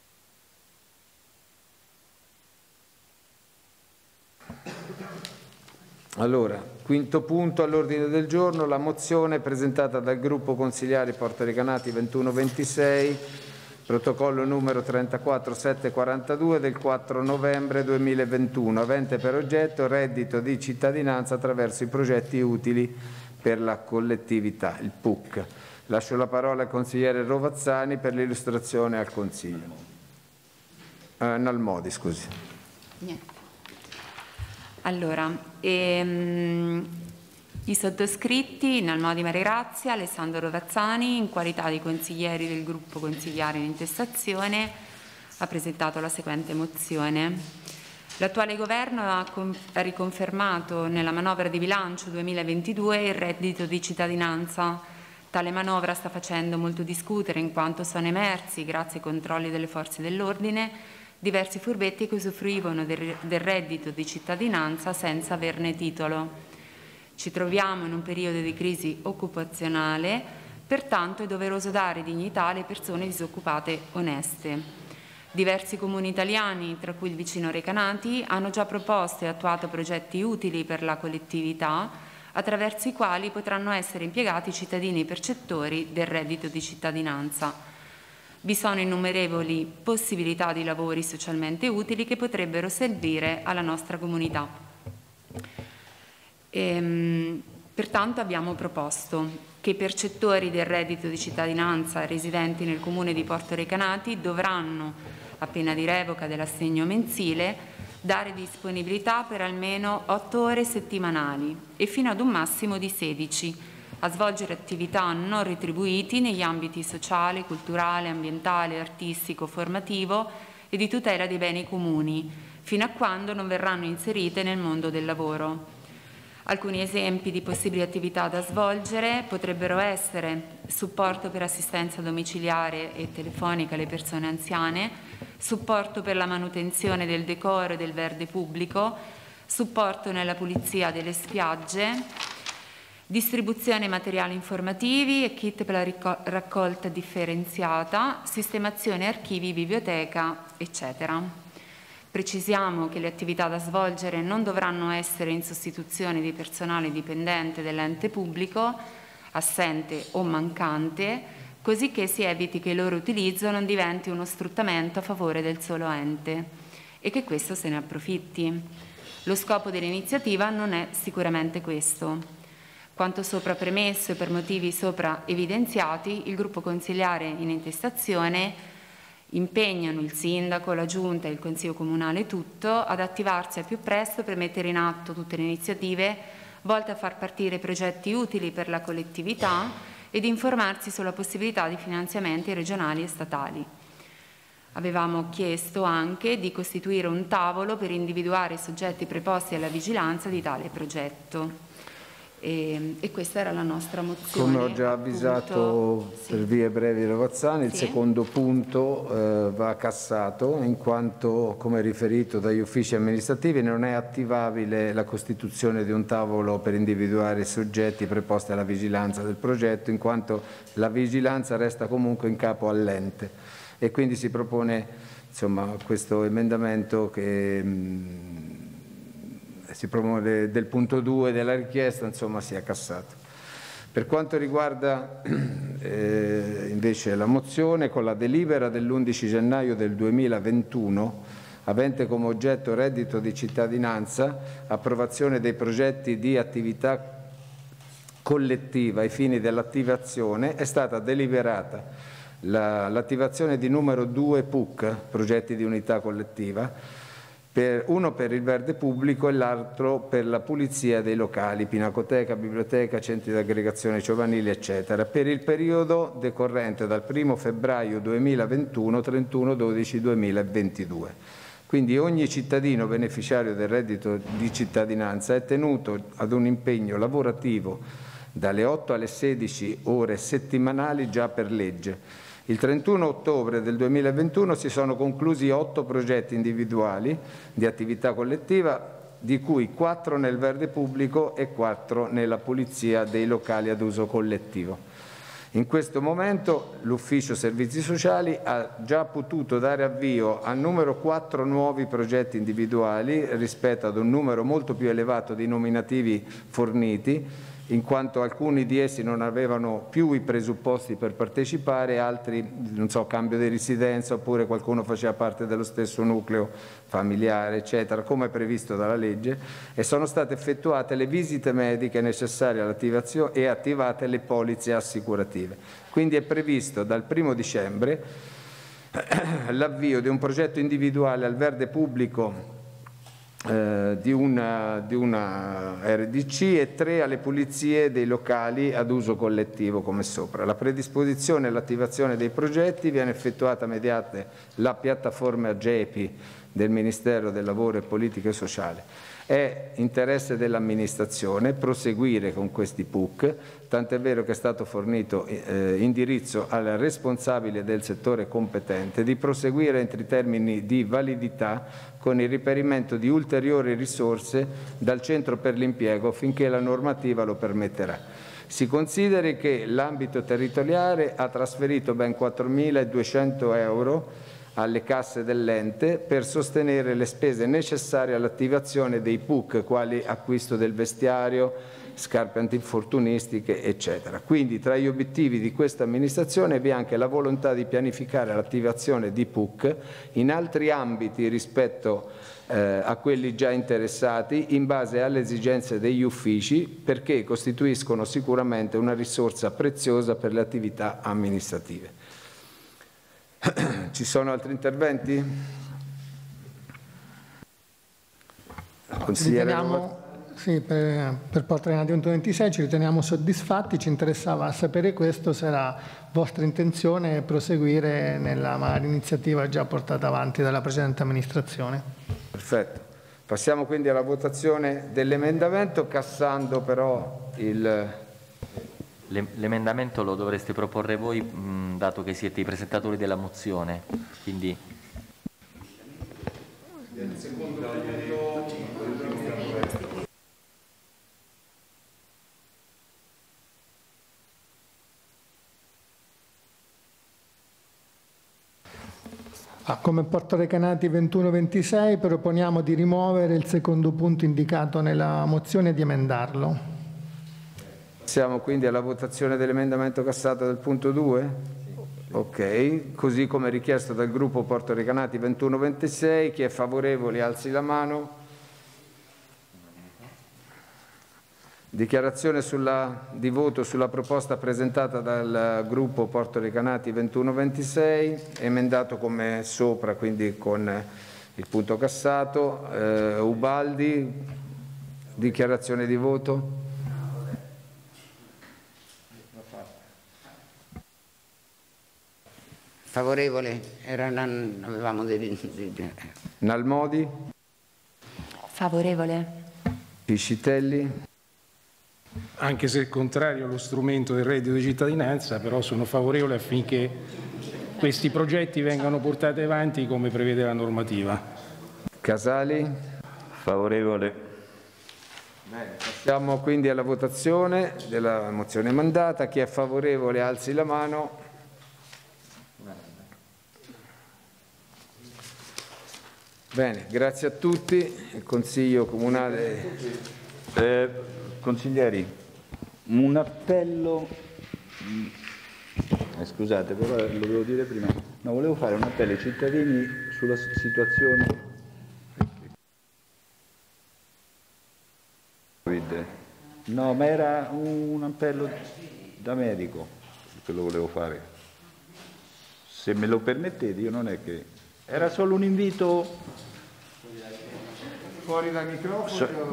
Allora, quinto punto all'ordine del giorno, la mozione presentata dal gruppo consigliari portoricanati ventuno ventisei, protocollo numero trentaquattro settecentoquarantadue del quattro novembre duemilaventuno, avente per oggetto reddito di cittadinanza attraverso i progetti utili per la collettività, il P U C. Lascio la parola al consigliere Rovazzani per l'illustrazione al Consiglio. Eh, Nalmodi, scusi. Niente. Allora, ehm, i sottoscritti, Nalmodi Maregrazia, Alessandro Rovazzani, in qualità di consiglieri del gruppo consigliare in intestazione, ha presentato la seguente mozione. L'attuale governo ha, ha riconfermato nella manovra di bilancio duemilaventidue il reddito di cittadinanza. Tale manovra sta facendo molto discutere in quanto sono emersi, grazie ai controlli delle forze dell'ordine, diversi furbetti che usufruivano del, del reddito di cittadinanza senza averne titolo. Ci troviamo in un periodo di crisi occupazionale, pertanto è doveroso dare dignità alle persone disoccupate oneste. Diversi comuni italiani, tra cui il vicino Recanati, hanno già proposto e attuato progetti utili per la collettività, attraverso i quali potranno essere impiegati i cittadini percettori del reddito di cittadinanza. Vi sono innumerevoli possibilità di lavori socialmente utili che potrebbero servire alla nostra comunità. Ehm, pertanto abbiamo proposto che i percettori del reddito di cittadinanza residenti nel comune di Porto Recanati dovranno, a pena di revoca dell'assegno mensile, dare disponibilità per almeno otto ore settimanali e fino ad un massimo di sedici a svolgere attività non retribuiti negli ambiti sociale, culturale, ambientale, artistico, formativo e di tutela dei beni comuni, fino a quando non verranno inserite nel mondo del lavoro. Alcuni esempi di possibili attività da svolgere potrebbero essere supporto per assistenza domiciliare e telefonica alle persone anziane, supporto per la manutenzione del decoro e del verde pubblico, supporto nella pulizia delle spiagge, distribuzione materiali informativi e kit per la raccolta differenziata, sistemazione archivi, biblioteca, eccetera. Precisiamo che le attività da svolgere non dovranno essere in sostituzione di personale dipendente dell'ente pubblico, assente o mancante, così che si eviti che il loro utilizzo non diventi uno sfruttamento a favore del solo ente e che questo se ne approfitti. Lo scopo dell'iniziativa non è sicuramente questo. Quanto sopra premesso e per motivi sopra evidenziati, il gruppo consiliare in intestazione impegnano il sindaco, la giunta e il consiglio comunale tutto ad attivarsi al più presto per mettere in atto tutte le iniziative volte a far partire progetti utili per la collettività ed informarsi sulla possibilità di finanziamenti regionali e statali. Avevamo chiesto anche di costituire un tavolo per individuare i soggetti preposti alla vigilanza di tale progetto. E, e questa era la nostra mozione. Come ho già avvisato appunto, per sì. vie brevi Rovazzani, il sì. secondo punto eh, va cassato in quanto, come riferito dagli uffici amministrativi, non è attivabile la costituzione di un tavolo per individuare i soggetti preposti alla vigilanza del progetto, in quanto la vigilanza resta comunque in capo all'ente e quindi si propone insomma, questo emendamento che mh, si propone del punto due della richiesta, insomma, sia cassato. Per quanto riguarda eh, invece la mozione, con la delibera dell'undici gennaio del duemilaventuno, avente come oggetto reddito di cittadinanza, approvazione dei progetti di attività collettiva ai fini dell'attivazione, è stata deliberata l'attivazione di numero due P U C, progetti di unità collettiva, Per, uno per il verde pubblico e l'altro per la pulizia dei locali, pinacoteca, biblioteca, centri di aggregazione giovanili, eccetera, per il periodo decorrente dal primo febbraio duemilaventuno al trentuno dicembre duemilaventidue. Quindi ogni cittadino beneficiario del reddito di cittadinanza è tenuto ad un impegno lavorativo dalle otto alle sedici ore settimanali già per legge. Il trentuno ottobre del duemilaventuno si sono conclusi otto progetti individuali di attività collettiva, di cui quattro nel verde pubblico e quattro nella pulizia dei locali ad uso collettivo. In questo momento l'Ufficio Servizi Sociali ha già potuto dare avvio a numero quattro nuovi progetti individuali rispetto ad un numero molto più elevato di nominativi forniti, in quanto alcuni di essi non avevano più i presupposti per partecipare, altri, non so, cambio di residenza, oppure qualcuno faceva parte dello stesso nucleo familiare, eccetera, come previsto dalla legge, e sono state effettuate le visite mediche necessarie all'attivazione e attivate le polizze assicurative. Quindi è previsto dal primo dicembre l'avvio di un progetto individuale al verde pubblico Eh, di, una, di una R D C e tre alle pulizie dei locali ad uso collettivo come sopra. La predisposizione e l'attivazione dei progetti viene effettuata mediante la piattaforma AGEPI del Ministero del Lavoro e Politiche Sociali. È interesse dell'amministrazione proseguire con questi P U C, tant'è vero che è stato fornito eh, indirizzo al responsabile del settore competente di proseguire entro i termini di validità con il reperimento di ulteriori risorse dal Centro per l'Impiego finché la normativa lo permetterà. Si consideri che l'ambito territoriale ha trasferito ben quattromiladuecento euro alle casse dell'ente per sostenere le spese necessarie all'attivazione dei P U C, quali acquisto del vestiario, scarpe antinfortunistiche, eccetera. Quindi tra gli obiettivi di questa amministrazione vi è anche la volontà di pianificare l'attivazione di P U C in altri ambiti rispetto eh, a quelli già interessati in base alle esigenze degli uffici, perché costituiscono sicuramente una risorsa preziosa per le attività amministrative. Ci sono altri interventi? Consigliere Riteniamo, sì, per, per Porto Recanati ventisei ci riteniamo soddisfatti, ci interessava sapere questo, se era vostra intenzione proseguire nella magari iniziativa già portata avanti dalla precedente amministrazione. Perfetto. Passiamo quindi alla votazione dell'emendamento, cassando però il... L'emendamento lo dovreste proporre voi, mh, dato che siete i presentatori della mozione, quindi... Ah, come Porto Recanati ventuno ventisei proponiamo di rimuovere il secondo punto indicato nella mozione e di emendarlo. Siamo quindi alla votazione dell'emendamento cassato del punto due? Ok, così come richiesto dal gruppo Porto Recanati ventuno ventisei, chi è favorevole alzi la mano. Dichiarazione sulla, di voto sulla proposta presentata dal gruppo Porto Recanati ventuno ventisei, emendato come sopra, quindi con il punto cassato. Eh, Ubaldi, dichiarazione di voto. Favorevole, era, avevamo dei... Nalmodi? Favorevole. Piscitelli? Anche se contrario allo strumento del reddito di cittadinanza, però sono favorevole affinché questi progetti vengano portati avanti come prevede la normativa. Casali? Favorevole. Bene, passiamo quindi alla votazione della mozione mandata. Chi è favorevole alzi la mano. Bene, grazie a tutti. Il Consiglio Comunale... Eh, consiglieri, un appello... Eh, scusate, però lo devo dire prima. No, volevo fare un appello ai cittadini sulla situazione... No, ma era un appello da medico che lo volevo fare. Se me lo permettete, io non è che... Era solo un invito... Fuori dal microfono. So...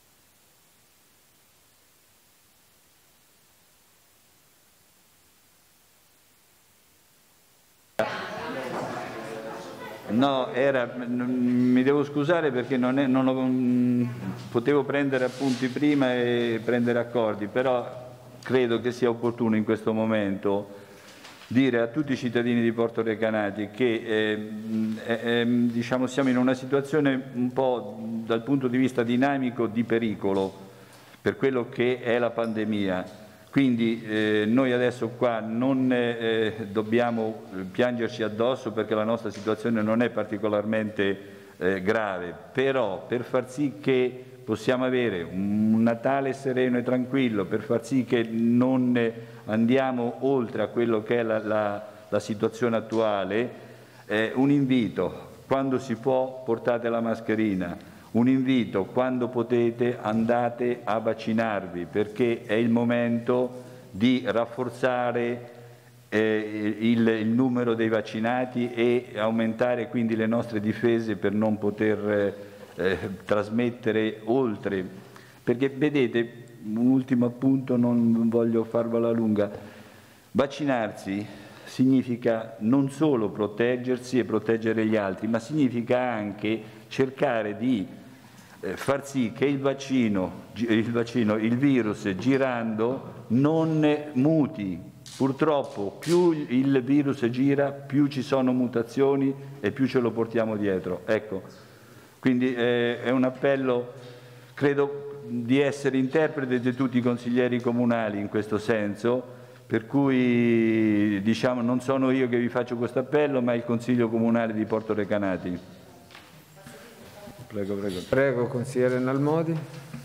No, era, mi devo scusare perché non, è, non ho, potevo prendere appunti prima e prendere accordi, però credo che sia opportuno in questo momento dire a tutti i cittadini di Porto Recanati che eh, eh, diciamo, siamo in una situazione un po' dal punto di vista dinamico di pericolo per quello che è la pandemia. Quindi eh, noi adesso qua non eh, dobbiamo piangerci addosso perché la nostra situazione non è particolarmente eh, grave, però per far sì che possiamo avere un Natale sereno e tranquillo, per far sì che non andiamo oltre a quello che è la, la, la situazione attuale, eh, un invito, quando si può portate la mascherina, un invito, quando potete andate a vaccinarvi perché è il momento di rafforzare eh, il, il numero dei vaccinati e aumentare quindi le nostre difese per non poter eh, trasmettere oltre. Perché vedete, un ultimo appunto, non voglio farvela lunga, vaccinarsi significa non solo proteggersi e proteggere gli altri, ma significa anche cercare di far sì che il vaccino, il vaccino, il virus girando non muti. Purtroppo più il virus gira, più ci sono mutazioni e più ce lo portiamo dietro. Ecco, quindi eh, è un appello, credo di essere interprete di tutti i consiglieri comunali in questo senso, per cui diciamo non sono io che vi faccio questo appello, ma il Consiglio Comunale di Porto Recanati. Prego, prego. Prego, consigliere Nalmodi.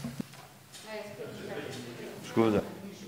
Scusa.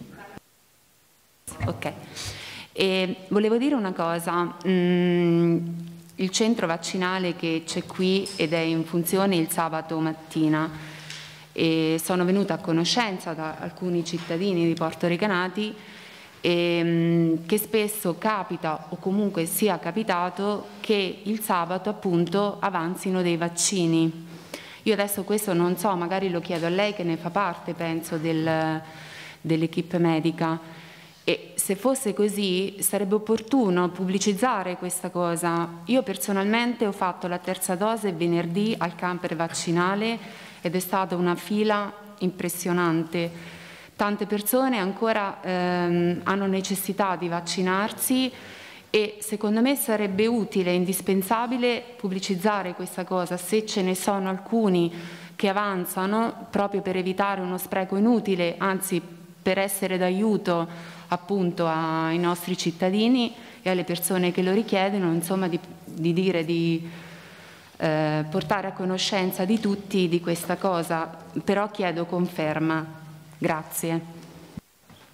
Ok. E volevo dire una cosa. Mm, il centro vaccinale che c'è qui ed è in funzione il sabato mattina, e sono venuta a conoscenza da alcuni cittadini di Porto Recanati e, mm, che spesso capita o comunque sia capitato che il sabato appunto avanzino dei vaccini. Io adesso questo non so, magari lo chiedo a lei che ne fa parte, penso, del, dell'equipe medica. E se fosse così sarebbe opportuno pubblicizzare questa cosa. Io personalmente ho fatto la terza dose venerdì al camper vaccinale ed è stata una fila impressionante. Tante persone ancora ehm, hanno necessità di vaccinarsi e secondo me sarebbe utile e indispensabile pubblicizzare questa cosa, se ce ne sono alcuni che avanzano, proprio per evitare uno spreco inutile, anzi per essere d'aiuto appunto ai nostri cittadini e alle persone che lo richiedono, insomma di, di dire di eh, portare a conoscenza di tutti di questa cosa, però chiedo conferma. Grazie.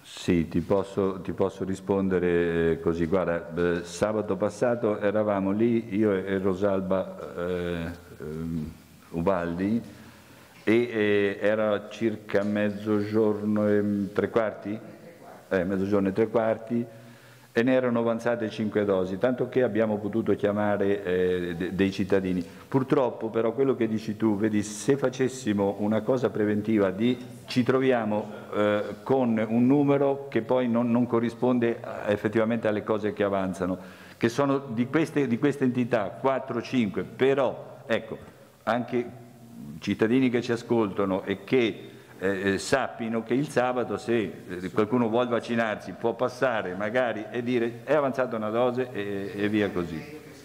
Sì, ti posso, ti posso rispondere così. Guarda, eh, sabato passato eravamo lì, io e Rosalba eh, eh, Ubaldi, e eh, era circa mezzogiorno e tre quarti? Eh, mezzogiorno e tre quarti, e ne erano avanzate cinque dosi, tanto che abbiamo potuto chiamare eh, de dei cittadini. Purtroppo però quello che dici tu, vedi, se facessimo una cosa preventiva di ci troviamo eh, con un numero che poi non, non corrisponde effettivamente alle cose che avanzano, che sono di queste, di queste entità, quattro cinque, però ecco, anche cittadini che ci ascoltano e che Eh, sappino che il sabato, se eh, qualcuno vuole vaccinarsi, può passare magari e dire è avanzata una dose e, e via così.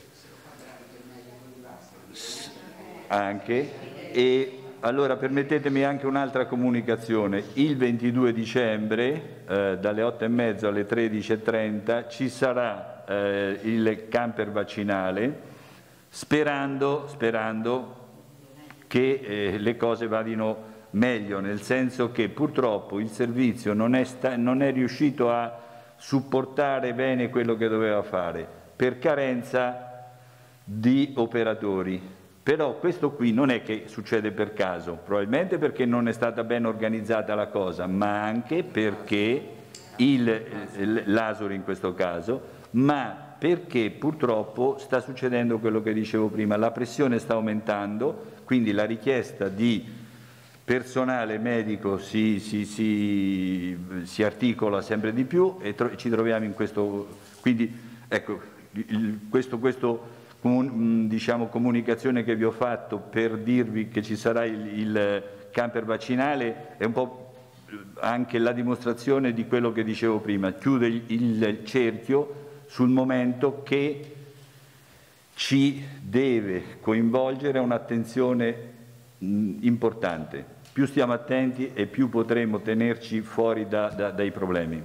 Anche, e allora permettetemi anche un'altra comunicazione. Il ventidue dicembre eh, dalle otto e mezza alle tredici e trenta ci sarà eh, il camper vaccinale, sperando, sperando che eh, le cose vadino meglio, nel senso che purtroppo il servizio non è, sta non è riuscito a supportare bene quello che doveva fare per carenza di operatori. Però questo qui non è che succede per caso, probabilmente perché non è stata ben organizzata la cosa, ma anche perché l'Asuri in questo caso, ma perché purtroppo sta succedendo quello che dicevo prima, la pressione sta aumentando, quindi la richiesta di personale medico si, si, si, si articola sempre di più e tro ci troviamo in questo, quindi ecco, il, questo, questo comun, diciamo, comunicazione che vi ho fatto per dirvi che ci sarà il, il camper vaccinale è un po' anche la dimostrazione di quello che dicevo prima, chiude il, il cerchio sul momento che ci deve coinvolgere un'attenzione importante. Più stiamo attenti e più potremo tenerci fuori da, da, dai problemi.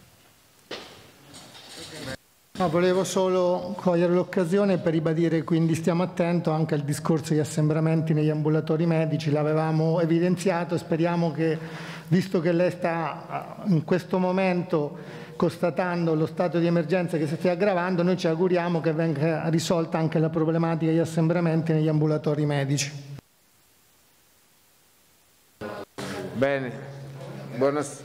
No, volevo solo cogliere l'occasione per ribadire, quindi stiamo attenti anche al discorso di assembramenti negli ambulatori medici, l'avevamo evidenziato, speriamo che, visto che lei sta in questo momento constatando lo stato di emergenza che si stia aggravando, noi ci auguriamo che venga risolta anche la problematica degli assembramenti negli ambulatori medici. Bene, buonasera.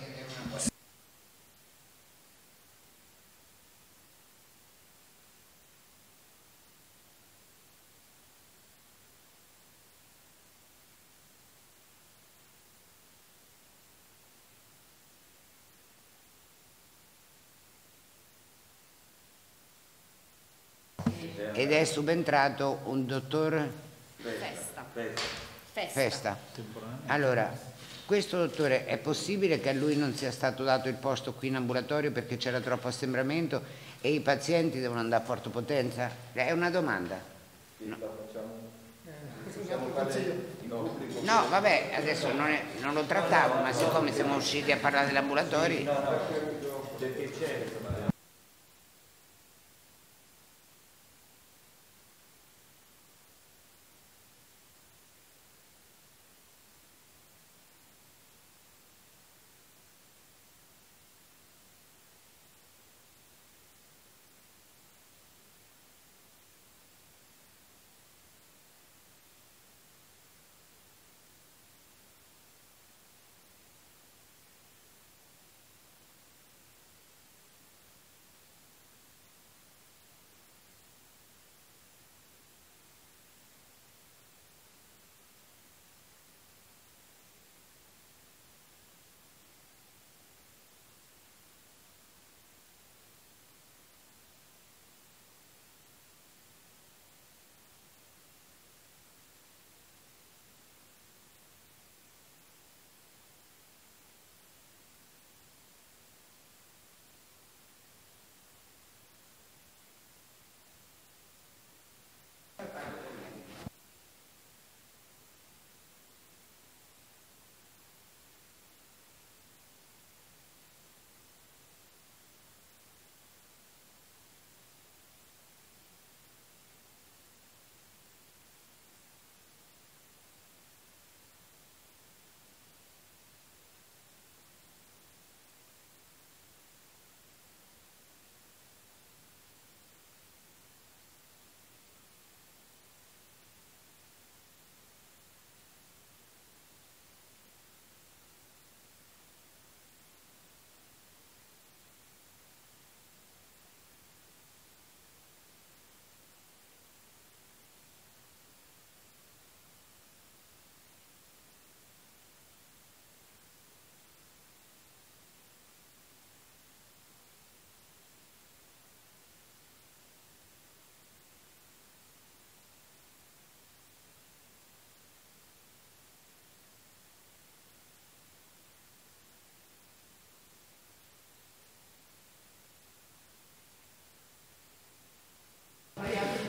Ed è subentrato un dottor Festa. Festa. Festa. Allora, questo dottore, è possibile che a lui non sia stato dato il posto qui in ambulatorio perché c'era troppo assembramento e i pazienti devono andare a Porto Potenza? È una domanda. No, no vabbè, adesso non, è, non lo trattavo, ma siccome siamo usciti a parlare dell'ambulatorio...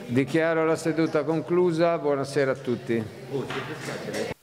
Dichiaro la seduta conclusa. Buonasera a tutti.